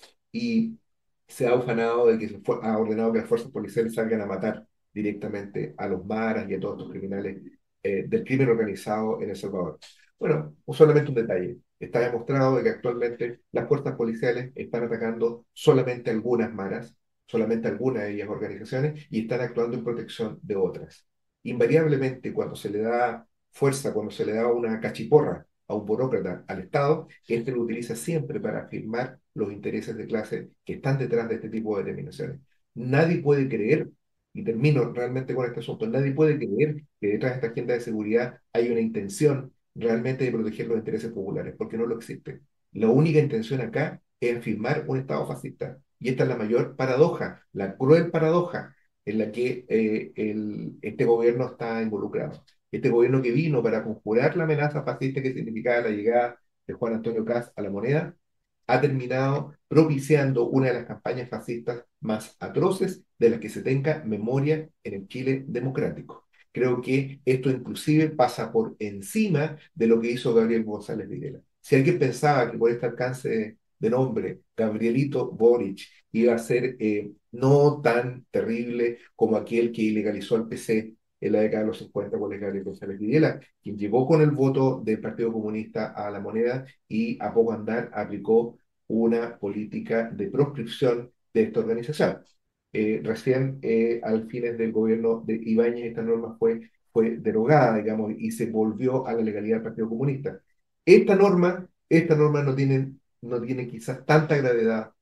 y se ha ufanado de que se fue- ha ordenado que las fuerzas policiales salgan a matar directamente a los maras y a todos estos criminales eh, del crimen organizado en El Salvador. Bueno, o solamente un detalle. Está demostrado de que actualmente las fuerzas policiales están atacando solamente algunas maras, solamente algunas de ellas organizaciones, y están actuando en protección de otras. Invariablemente, cuando se le da fuerza, cuando se le da una cachiporra a un burócrata, al Estado, este lo utiliza siempre para afirmar los intereses de clase que están detrás de este tipo de determinaciones. Nadie puede creer, y termino realmente con este asunto, nadie puede creer que detrás de esta agenda de seguridad hay una intención realmente de proteger los intereses populares, porque no lo existe. La única intención acá es afirmar un Estado fascista. Y esta es la mayor paradoja, la cruel paradoja en la que eh, el, este gobierno está involucrado. Este gobierno que vino para conjurar la amenaza fascista que significaba la llegada de Juan Antonio Caz a la moneda, ha terminado propiciando una de las campañas fascistas más atroces de las que se tenga memoria en el Chile democrático. Creo que esto inclusive pasa por encima de lo que hizo Gabriel González Videla. Si alguien pensaba que por este alcance de nombre, Gabrielito Boric iba a ser eh, no tan terrible como aquel que ilegalizó el P C en la década de los cincuenta con Gabriel González Videla, quien llegó con el voto del Partido Comunista a la moneda y a poco andar aplicó una política de proscripción de esta organización. Eh, recién, eh, al fines del gobierno de Ibáñez, esta norma fue, fue derogada, digamos, y se volvió a la legalidad del Partido Comunista. Esta norma, esta norma no tiene, no tiene quizás tanta gravedad,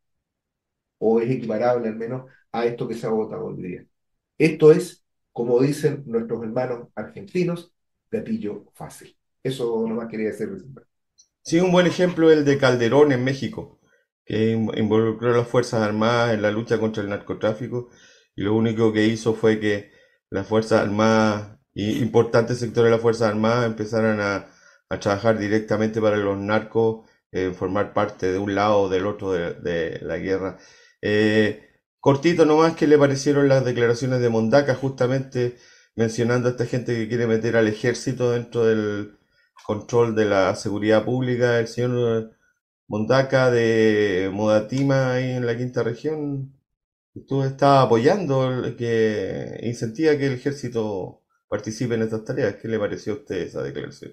o es equiparable al menos a esto que se ha votado hoy día. Esto es, como dicen nuestros hermanos argentinos, gatillo fácil. Eso nomás quería decir. Sí, un buen ejemplo es el de Calderón en México, que in- involucró a las Fuerzas Armadas en la lucha contra el narcotráfico y lo único que hizo fue que las Fuerzas Armadas y importantes sectores de las Fuerzas Armadas empezaran a, a trabajar directamente para los narcos, eh, formar parte de un lado o del otro de, de la guerra. Eh, Cortito nomás, ¿qué le parecieron las declaraciones de Mondaca justamente mencionando a esta gente que quiere meter al ejército dentro del control de la seguridad pública, el señor Mondaca de Modatima ahí en la quinta región? Tú estás apoyando el que incentiva que el ejército participe en estas tareas. ¿Qué le pareció a usted esa declaración?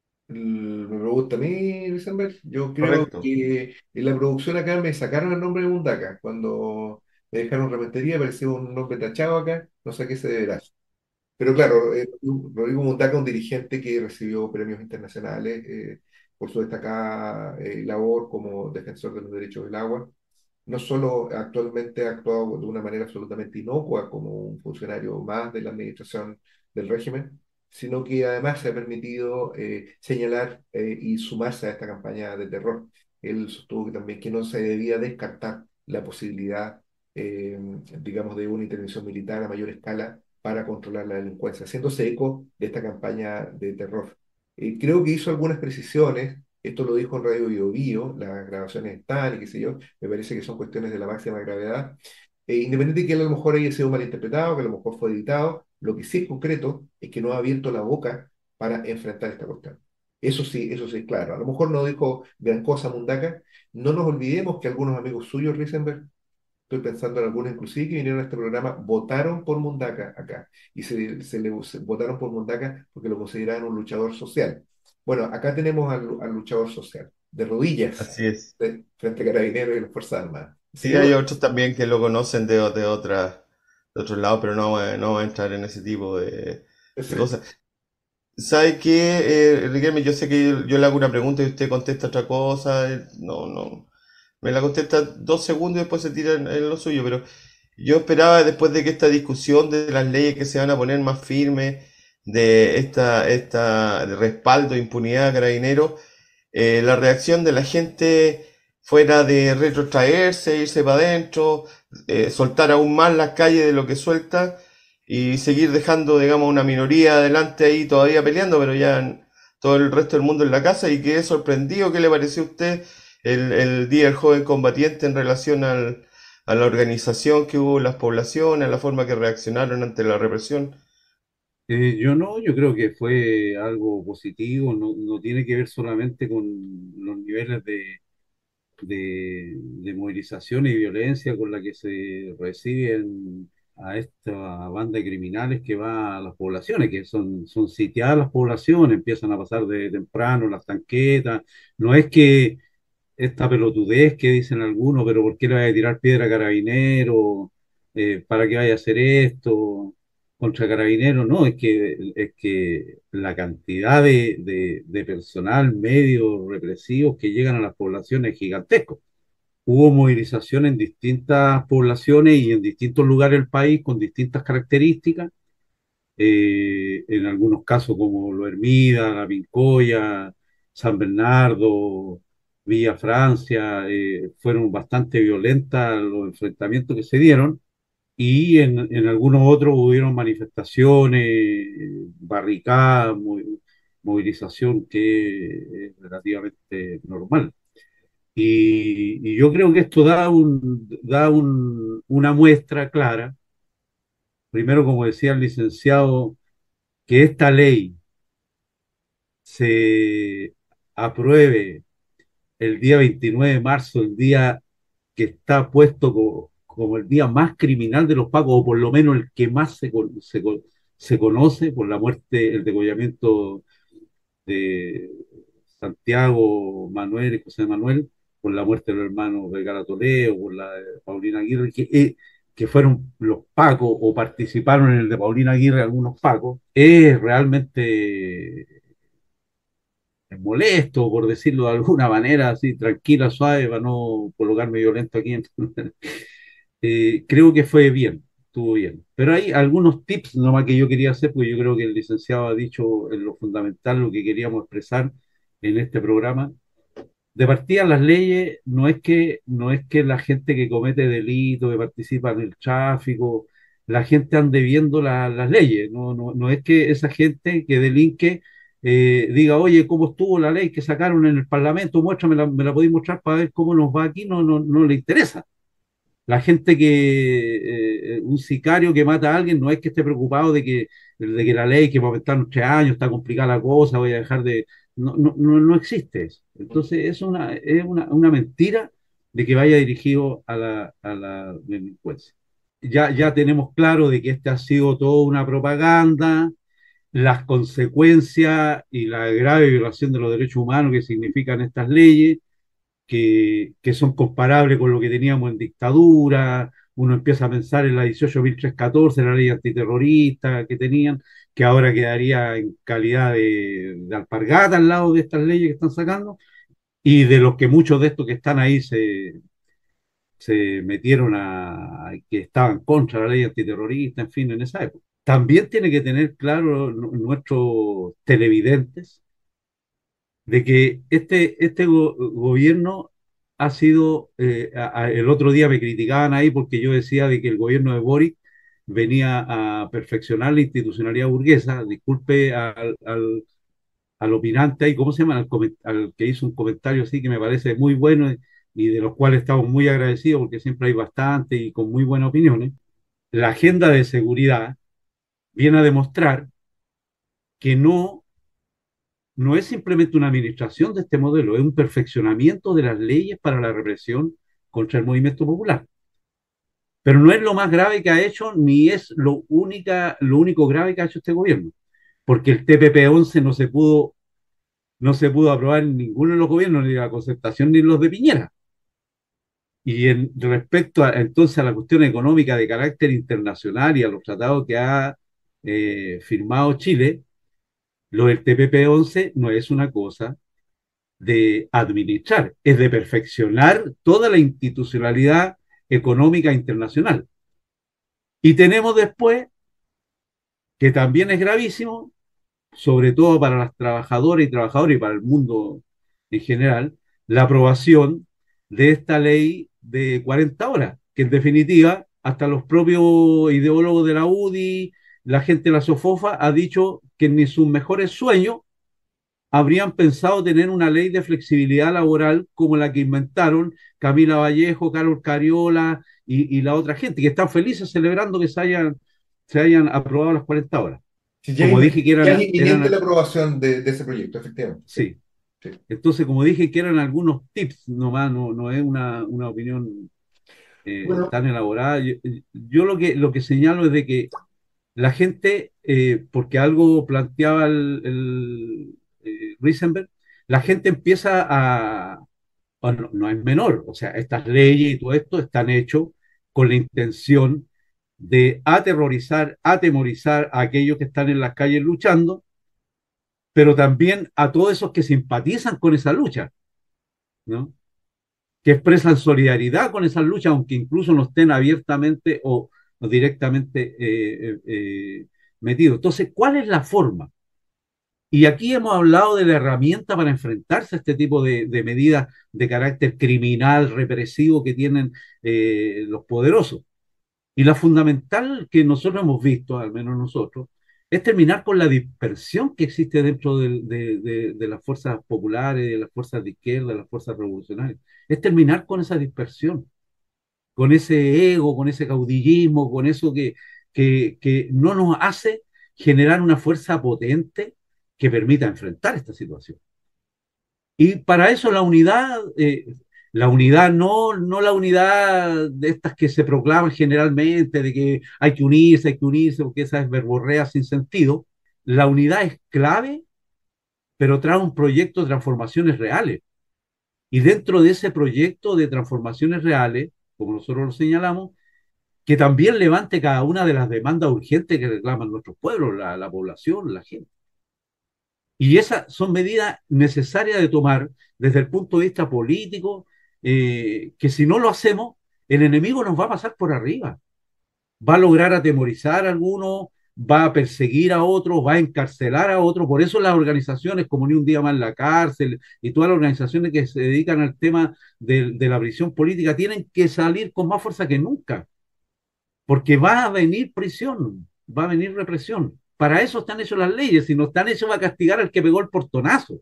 El- Me pregunta a mí, Vicente, yo creo Correcto. que en la producción acá me sacaron el nombre de Mundaca. Cuando me dejaron rementería apareció un nombre tachado acá, no sé a qué se deberá. Pero claro, eh, Rodrigo Mundaca, un dirigente que recibió premios internacionales eh, por su destacada eh, labor como defensor de los derechos del agua, no solo actualmente ha actuado de una manera absolutamente inocua como un funcionario más de la administración del régimen, sino que además se ha permitido eh, señalar eh, y sumarse a esta campaña de terror. Él sostuvo que también que no se debía descartar la posibilidad, eh, digamos, de una intervención militar a mayor escala para controlar la delincuencia, haciéndose eco de esta campaña de terror. Eh, creo que hizo algunas precisiones, esto lo dijo en Radio Bio Bio, las grabaciones están y qué sé yo, me parece que son cuestiones de la máxima gravedad. Eh, independiente de que a lo mejor haya sido malinterpretado, que a lo mejor fue editado, lo que sí es concreto es que no ha abierto la boca para enfrentar esta cuestión. Eso sí, eso sí es claro. A lo mejor no dijo gran cosa Mundaca. No nos olvidemos que algunos amigos suyos, Risenberg, estoy pensando en algunos inclusive que vinieron a este programa, votaron por Mundaca acá. Y se, se le se votaron por Mundaca porque lo consideraban un luchador social. Bueno, acá tenemos al, al luchador social, de rodillas, Así es. de- frente a Carabineros y las Fuerzas Armadas. Así Sí, que hay bueno, otros también que lo conocen de, de otras, de otros lados, pero no, voy- no voy a entrar en ese tipo de, de ese- cosas. ¿Sabe qué, eh, Riquelme? Yo sé que yo, yo le hago una pregunta y usted contesta otra cosa. eh, No, no. Me la contesta dos segundos y después se tira en, en lo suyo. Pero yo esperaba, después de que esta discusión de las leyes que se van a poner más firmes, de esta, esta de respaldo, e impunidad a carabineros, eh, la reacción de la gente fuera de retrotraerse, irse para adentro, eh, soltar aún más las calles de lo que suelta y seguir dejando, digamos, una minoría adelante ahí todavía peleando, pero ya en- todo el resto del mundo en la casa. Y quedé sorprendido. ¿Qué le pareció a usted el, el Día del Joven Combatiente en relación al, a la organización que hubo en las poblaciones, a la forma que reaccionaron ante la represión? Eh, yo no, yo creo que fue algo positivo, no, no tiene que ver solamente con los niveles de, de, de movilización y violencia con la que se reciben a esta banda de criminales que va a las poblaciones, que son, son sitiadas las poblaciones, empiezan a pasar de temprano las tanquetas, no es que esta pelotudez que dicen algunos, pero ¿por qué le vaya a tirar piedra a Carabinero? Eh, ¿para qué vaya a hacer esto contra Carabinero? No, es que, es que la cantidad de, de, de personal medio represivos que llegan a las poblaciones es gigantesco. Hubo movilización en distintas poblaciones y en distintos lugares del país con distintas características, eh, en algunos casos como Lo Hermida, La Pincoya, San Bernardo, Villa Francia, eh, fueron bastante violentas los enfrentamientos que se dieron y en, en algunos otros hubieron manifestaciones, eh, barricadas, mo- movilización que es relativamente normal. Y, y yo creo que esto da, un, da un, una muestra clara, primero como decía el licenciado, que esta ley se apruebe el día veintinueve de marzo, el día que está puesto como, como el día más criminal de los pacos, o por lo menos el que más se, se, se conoce por la muerte, el degollamiento de Santiago Manuel y José Manuel, por la muerte de los hermanos Vergara Toledo, por la de Paulina Aguirre, que, eh, que fueron los pacos o participaron en el de Paulina Aguirre algunos pacos, es realmente molesto, por decirlo de alguna manera, así tranquila, suave, para no colocarme violento aquí. Eh, creo que fue bien, estuvo bien. Pero hay algunos tips nomás que yo quería hacer, porque yo creo que el licenciado ha dicho en lo fundamental lo que queríamos expresar en este programa. de partida las leyes no es que, no es que la gente que comete delitos, que participa en el tráfico, la gente ande viendo la- las leyes, no, no, no es que esa gente que delinque eh, diga, oye, ¿cómo estuvo la ley que sacaron en el Parlamento? Muéstrame, me la podéis mostrar para ver cómo nos va aquí, no, no, no le interesa. La gente que, eh, un sicario que mata a alguien no es que esté preocupado de que, de que la ley, que va a aumentar los tres años, está complicada la cosa, voy a dejar de... No, no, no, no existe eso. Entonces es una, es una, una mentira de que vaya dirigido a la, a la delincuencia. Ya, ya tenemos claro de que esta ha sido toda una propaganda, las consecuencias y la grave violación de los derechos humanos que significan estas leyes que, que son comparables con lo que teníamos en dictadura. Uno empieza a pensar en la dieciocho mil trescientos catorce, la ley antiterrorista que tenían, que ahora quedaría en calidad de, de alpargata al lado de estas leyes que están sacando, y de los que muchos de estos que están ahí se, se metieron a, que estaban contra la ley antiterrorista, en fin, en esa época. También tiene que tener claro nuestros televidentes de que este, este go- gobierno ha sido, eh, a- a- el otro día me criticaban ahí porque yo decía de que el gobierno de Boric venía a perfeccionar la institucionalidad burguesa. Disculpe al, al, al opinante ahí, ¿cómo se llama? Al, comen- al que hizo un comentario así que me parece muy bueno y, y de los cuales estamos muy agradecidos porque siempre hay bastante y con muy buenas opiniones. La agenda de seguridad viene a demostrar que no no es simplemente una administración de este modelo, es un perfeccionamiento de las leyes para la represión contra el movimiento popular. Pero no es lo más grave que ha hecho, ni es lo, única, lo único grave que ha hecho este gobierno, porque el T P P once no se pudo, no se pudo aprobar en ninguno de los gobiernos, ni la Concertación ni los de Piñera. Y en respecto a, entonces a la cuestión económica de carácter internacional y a los tratados que ha eh, firmado Chile, lo del T P P once no es una cosa de administrar, es de perfeccionar toda la institucionalidad económica internacional. Y tenemos después, que también es gravísimo, sobre todo para las trabajadoras y trabajadores y para el mundo en general, la aprobación de esta ley de cuarenta horas, que en definitiva, hasta los propios ideólogos de la U D I, la gente de la SOFOFA, ha dicho que ni sus mejores sueños habrían pensado tener una ley de flexibilidad laboral como la que inventaron Camila Vallejo, Carlos Cariola y, y la otra gente, que están felices celebrando que se hayan, se hayan aprobado las cuarenta horas. Si ya, Como dije inmi- que ya es eran, inminente la eran aprobación de, de ese proyecto, efectivamente. Sí, sí. sí. Entonces, como dije que eran algunos tips nomás, no, no es una, una opinión eh, Bueno, tan elaborada. Yo, yo lo que, lo que señalo es de que la gente, eh, porque algo planteaba el, el eh, Risenberg, la gente empieza a, bueno, no es menor, o sea, estas leyes y todo esto están hechos con la intención de aterrorizar, atemorizar a aquellos que están en las calles luchando, pero también a todos esos que simpatizan con esa lucha, ¿no? Que expresan solidaridad con esa lucha, aunque incluso no estén abiertamente o, o directamente eh, eh, eh, metidos. Entonces, ¿cuál es la forma? Y aquí hemos hablado de la herramienta para enfrentarse a este tipo de, de medidas de carácter criminal, represivo que tienen eh, los poderosos. Y la fundamental que nosotros hemos visto, al menos nosotros, es terminar con la dispersión que existe dentro de, de, de, de las fuerzas populares, de las fuerzas de izquierda, de las fuerzas revolucionarias. Es terminar con esa dispersión, con ese ego, con ese caudillismo, con eso que, que, que no nos hace generar una fuerza potente que permita enfrentar esta situación. Y para eso la unidad, eh, la unidad no, no la unidad de estas que se proclaman generalmente, de que hay que unirse, hay que unirse, porque esa es verborrea sin sentido. La unidad es clave, pero trae un proyecto de transformaciones reales. Y dentro de ese proyecto de transformaciones reales, como nosotros lo señalamos, que también levante cada una de las demandas urgentes que reclaman nuestros pueblos, la, la población, la gente. Y esas son medidas necesarias de tomar desde el punto de vista político, eh, que si no lo hacemos, el enemigo nos va a pasar por arriba, va a lograr atemorizar a algunos, va a perseguir a otros, va a encarcelar a otros. Por eso las organizaciones como Ni un Día Más en la Cárcel y todas las organizaciones que se dedican al tema de, de la prisión política tienen que salir con más fuerza que nunca, porque va a venir prisión, va a venir represión. Para eso están hechas las leyes, si no están hechas va a castigar al que pegó el portonazo.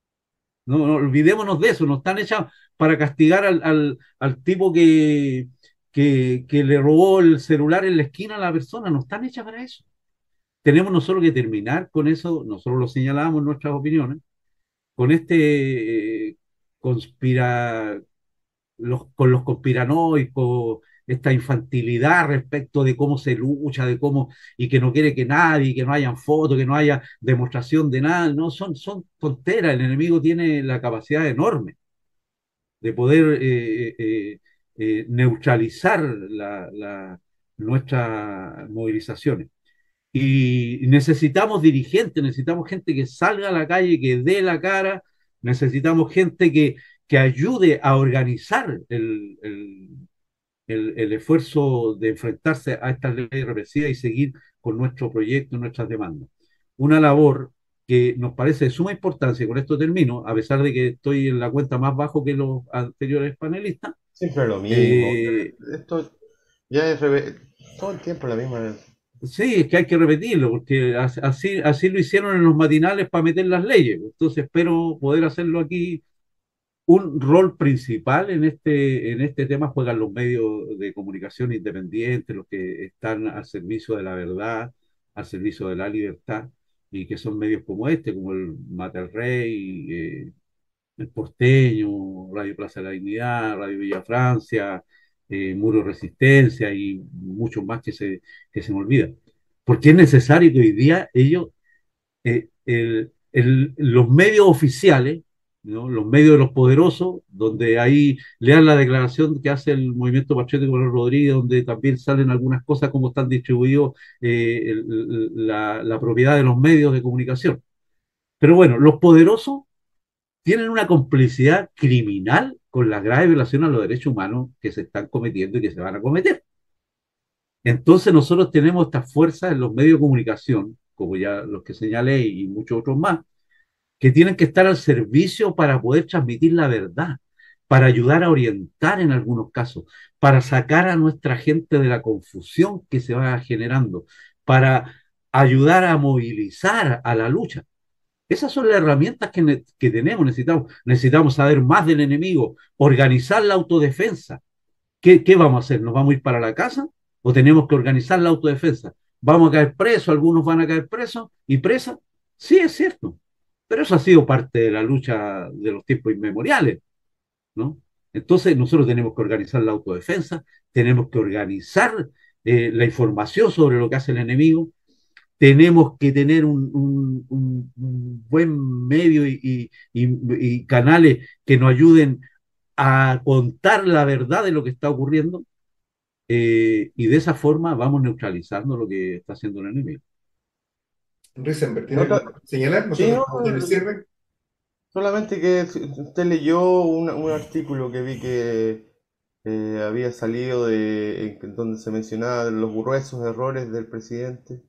No, no olvidémonos de eso, no están hechas para castigar al, al, al tipo que, que, que, le robó el celular en la esquina a la persona, no están hechas para eso. Tenemos nosotros que terminar con eso, nosotros lo señalamos en nuestras opiniones, con este eh, conspira, los, con los conspiranoicos, esta infantilidad respecto de cómo se lucha, de cómo, y que no quiere que nadie, que no hayan fotos, que no haya demostración de nada, no, son, son tonteras, el enemigo tiene la capacidad enorme de poder eh, eh, eh, neutralizar la, la, nuestras movilizaciones. Y necesitamos dirigentes, necesitamos gente que salga a la calle, que dé la cara, necesitamos gente que, que ayude a organizar el, el, el, el esfuerzo de enfrentarse a estas leyes represivas y seguir con nuestro proyecto, nuestras demandas. Una labor que nos parece de suma importancia, y con esto termino, a pesar de que estoy en la cuenta más bajo que los anteriores panelistas. Siempre lo mismo. eh, Esto ya es reve- todo el tiempo la misma. Sí, es que hay que repetirlo, porque as- así, así lo hicieron en los matinales para meter las leyes. Entonces espero poder hacerlo aquí. Un rol principal en este, en este tema juegan los medios de comunicación independientes, los que están al servicio de la verdad, al servicio de la libertad, y que son medios como este, como el Mater Rey, eh, el Porteño, Radio Plaza de la Dignidad, Radio Villa Francia, eh, Muro Resistencia y muchos más que se, que se me olvidan. Porque es necesario que hoy día ellos, eh, el, el, los medios oficiales, ¿no? Los medios de los poderosos, donde ahí lean la declaración que hace el Movimiento Patriótico Manuel Rodríguez, donde también salen algunas cosas como están distribuidos eh, el, la, la propiedad de los medios de comunicación. Pero bueno, los poderosos tienen una complicidad criminal con las graves violaciones a los derechos humanos que se están cometiendo y que se van a cometer. Entonces nosotros tenemos estas fuerzas en los medios de comunicación, como ya los que señalé y muchos otros más, que tienen que estar al servicio para poder transmitir la verdad, para ayudar a orientar en algunos casos, para sacar a nuestra gente de la confusión que se va generando, para ayudar a movilizar a la lucha. Esas son las herramientas que, ne- que tenemos, necesitamos, necesitamos saber más del enemigo, organizar la autodefensa. ¿Qué, ¿Qué vamos a hacer? ¿Nos vamos a ir para la casa o tenemos que organizar la autodefensa? ¿Vamos a caer presos? ¿Algunos van a caer presos y presas? Sí, es cierto, pero eso ha sido parte de la lucha de los tiempos inmemoriales, ¿no? Entonces nosotros tenemos que organizar la autodefensa, tenemos que organizar eh, la información sobre lo que hace el enemigo, tenemos que tener un, un, un, un buen medio y, y, y, y canales que nos ayuden a contar la verdad de lo que está ocurriendo eh, y de esa forma vamos neutralizando lo que está haciendo el enemigo. Risenberg, ¿tiene algo Nota- más que señalar? sí, Nosotros no, estamos en el cierre. solamente que si- usted leyó un, un artículo que vi que eh, había salido de en donde se mencionaba los gruesos errores del presidente.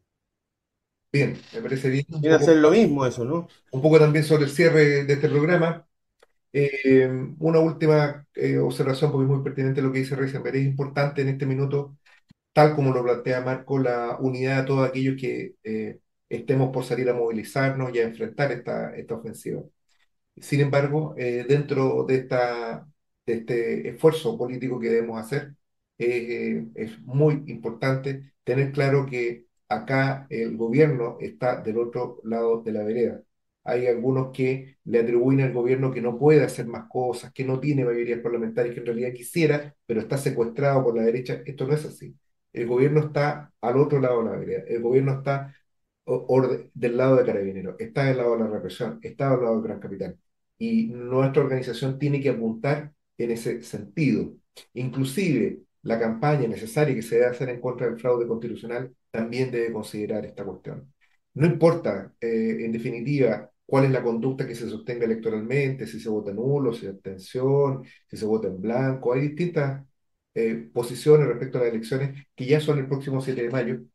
Bien, me parece bien. Un Viene a poco, ser lo mismo eso, ¿no? un poco también sobre el cierre de este programa. Eh, una última eh, observación, porque es muy pertinente lo que dice Risenberg. Es importante en este minuto, tal como lo plantea Marco, la unidad de todos aquellos que eh, estemos por salir a movilizarnos y a enfrentar esta, esta ofensiva. Sin embargo, eh, dentro de, esta, de este esfuerzo político que debemos hacer, eh, eh, es muy importante tener claro que acá el gobierno está del otro lado de la vereda. Hay algunos que le atribuyen al gobierno que no puede hacer más cosas, que no tiene mayorías parlamentarias, que en realidad quisiera, pero está secuestrado por la derecha. Esto no es así. El gobierno está al otro lado de la vereda. El gobierno está o- orde- del lado de Carabineros, está del lado de la represión, está del lado del Gran Capital. Y nuestra organización tiene que apuntar en ese sentido. Inclusive la campaña necesaria que se debe hacer en contra del fraude constitucional también debe considerar esta cuestión. No importa, eh, en definitiva, cuál es la conducta que se sostenga electoralmente, si se vota nulo, si se abstención, si se vota en blanco. Hay distintas eh, posiciones respecto a las elecciones que ya son el próximo siete de mayo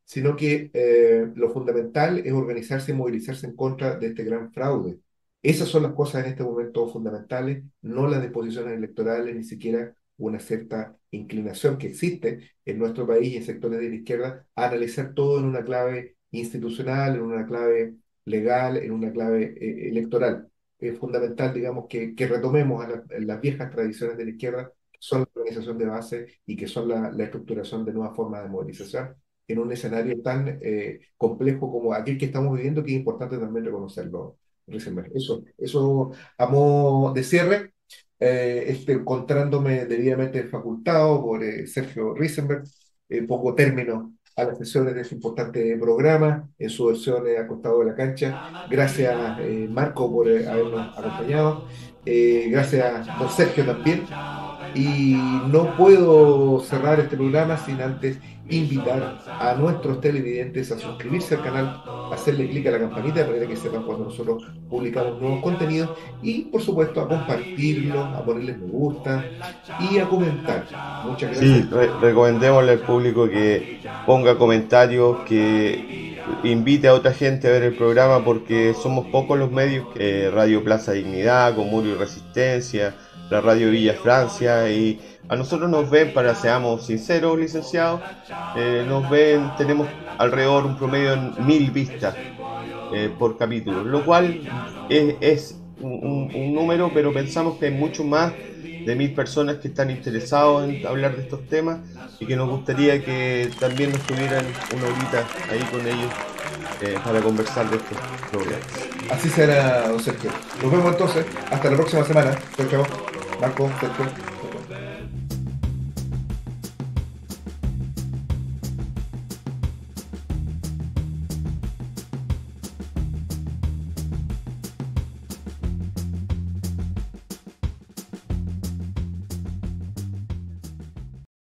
sino que eh, lo fundamental es organizarse y movilizarse en contra de este gran fraude. Esas son las cosas en este momento fundamentales, no las disposiciones electorales, ni siquiera una cierta inclinación que existe en nuestro país y en sectores de la izquierda a analizar todo en una clave institucional, en una clave legal, en una clave eh, electoral. Es fundamental, digamos, que, que retomemos a la- las viejas tradiciones de la izquierda, que son la organización de base y que son la, la estructuración de nuevas formas de movilización en un escenario tan eh, complejo como aquel que estamos viviendo, que es importante también reconocerlo, Risenberg. Eso, eso a modo de cierre, eh, este, encontrándome debidamente facultado por eh, Sergio Risenberg, eh, pongo término a las sesiones de este importante programa en su versión eh, acostado de la cancha. Gracias, eh, Marco, por eh, habernos acompañado. Eh, gracias, don Sergio, también. Y no puedo cerrar este programa sin antes invitar a nuestros televidentes a suscribirse al canal, a hacerle clic a la campanita de manera que sepan cuando nosotros publicamos nuevos contenidos y, por supuesto, a compartirlo, a ponerles me gusta y a comentar. Muchas gracias. Sí, re- recomendémosle al público que ponga comentarios, que invite a otra gente a ver el programa porque somos pocos los medios, que Radio Plaza Dignidad, con Muro y Resistencia, la Radio Villa Francia, y a nosotros nos ven, para seamos sinceros, licenciados, eh, nos ven, tenemos alrededor un promedio de mil vistas eh, por capítulo, lo cual es, es un, un- un número, pero pensamos que hay mucho más de mil personas que están interesados en hablar de estos temas y que nos gustaría que también nos tuvieran una horita ahí con ellos eh, para conversar de estos problemas. Así será, don Sergio. Nos vemos entonces. Hasta la próxima semana. Chao, chao. Marco, Sergio.